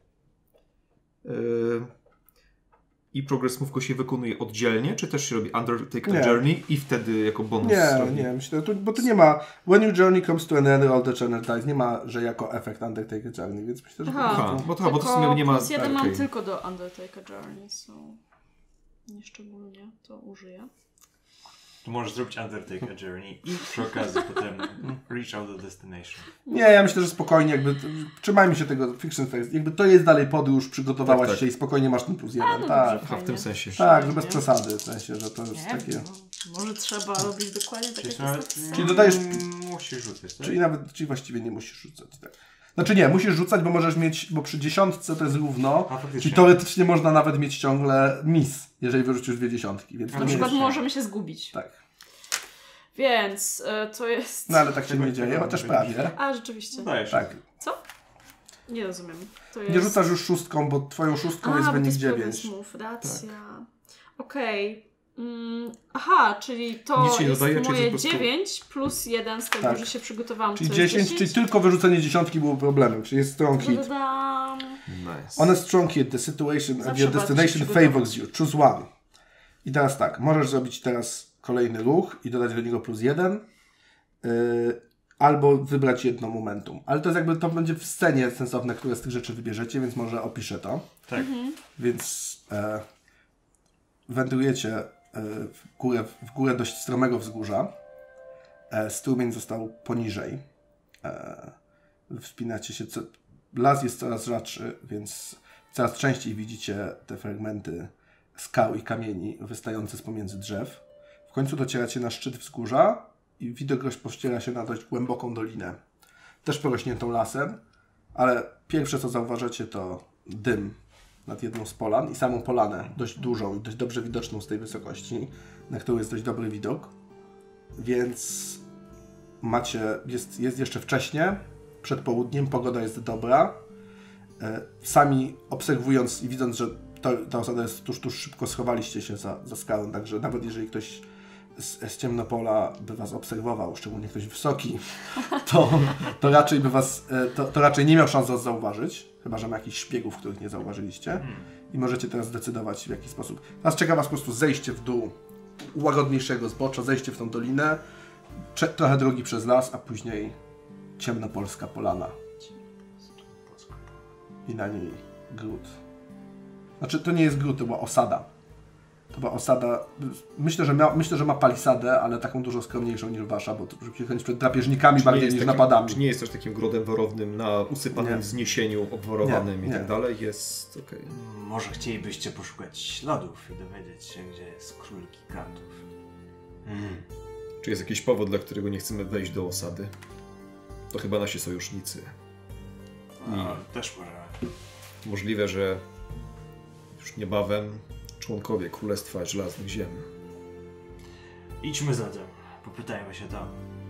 I Progress Move się wykonuje oddzielnie, czy też się robi Undertaker Nie. Journey i wtedy jako bonus robi? Nie, myślę, bo tu nie ma when your journey comes to an end, all the journey dies, nie ma, że jako efekt Undertaker Journey, więc myślę, że Aha. po Aha, prostu... bo to w sumie nie ma... plus jeden mam okej. tylko do Undertaker Journey, so nieszczególnie to użyję. Tu możesz zrobić Undertaker Journey i przy okazji potem reach out the destination. Nie, ja myślę, że spokojnie, jakby trzymajmy się tego Fiction Fest, jakby to jest dalej podróż, przygotowałaś Tak. się i spokojnie masz ten plus 1, no tak. dobrze. Aha, w tym sensie. Tak, że bez przesady, w sensie, że to jest Nie, takie... no, może trzeba robić dokładnie tak, jak Czyli, jest napisane. Czyli dodajesz- musisz rzucać, tak? Czyli właściwie nie musisz rzucać, tak. Znaczy nie, musisz rzucać, bo możesz mieć, bo przy 10 to jest równo, A, faktycznie. czyli teoretycznie można nawet mieć ciągle miss, jeżeli wyrzucisz 2 dziesiątki, więc Na to Na nie przykład jest... możemy się zgubić. Tak. Więc to jest... No ale tak się nie dzieje, chociaż prawie. A, rzeczywiście. Dajesz. Tak. Co? Nie rozumiem. To jest... Nie rzucasz już szóstką, bo twoją szóstką jest wynik 9. Move, racja. Okej. Aha, czyli to Nic się jest dodaje, czyli moje po prostu- 9 plus 1 z tego, Tak. że się przygotowałam. Czyli co jest 10, czyli tylko wyrzucenie dziesiątki było problemem, czyli jest strong hit. Dodam... Nice. On a strong hit, the situation at Zawsze your warto się destination przygotować. favors you. Choose one. I teraz tak, możesz zrobić teraz kolejny ruch i dodać do niego plus 1. Albo wybrać jedno momentum. Ale to jest jakby, to będzie w scenie sensowne, które z tych rzeczy wybierzecie, więc może opiszę to. Tak. Więc wędrujecie w górę dość stromego wzgórza. Strumień został poniżej. Wspinacie się. Las jest coraz rzadszy, więc coraz częściej widzicie te fragmenty skał i kamieni wystające z pomiędzy drzew. W końcu docieracie na szczyt wzgórza i widok rozpościera się na dość głęboką dolinę. Też porośniętą lasem, ale pierwsze co zauważacie to dym nad jedną z polan i samą polanę, dość dużą i dość dobrze widoczną z tej wysokości, na którą jest dość dobry widok. Więc jest jeszcze wcześnie, przed południem, pogoda jest dobra. Sami obserwując i widząc, że ta osada jest tuż szybko schowaliście się za skałę, także nawet jeżeli ktoś z ciemnopola by was obserwował, szczególnie ktoś wysoki, to raczej by was, to raczej nie miał szans was zauważyć, chyba że ma jakichś szpiegów, których nie zauważyliście i możecie teraz zdecydować w jaki sposób. Teraz czeka was po prostu zejście w dół łagodniejszego zbocza, zejście w tą dolinę, trochę drogi przez las, a później ciemnopolska polana i na niej gród. Znaczy to nie jest gród, to była osada. To była osada, myślę, że ma palisadę, ale taką dużo skromniejszą niż wasza, bo to żeby się chronić przed drapieżnikami bardziej niż napadami. Czy nie jest też takim grodem warownym na usypanym Nie. wzniesieniu, obwarowanym Nie, i nie. tak dalej? Jest okej. Może chcielibyście poszukać śladów i dowiedzieć się, gdzie jest król gigantów. Czy jest jakiś powód, dla którego nie chcemy wejść do osady? To chyba nasi sojusznicy. Też może. Możliwe, że już niebawem członkowie Królestwa Żelaznych Ziem. Idźmy zatem. Popytajmy się tam.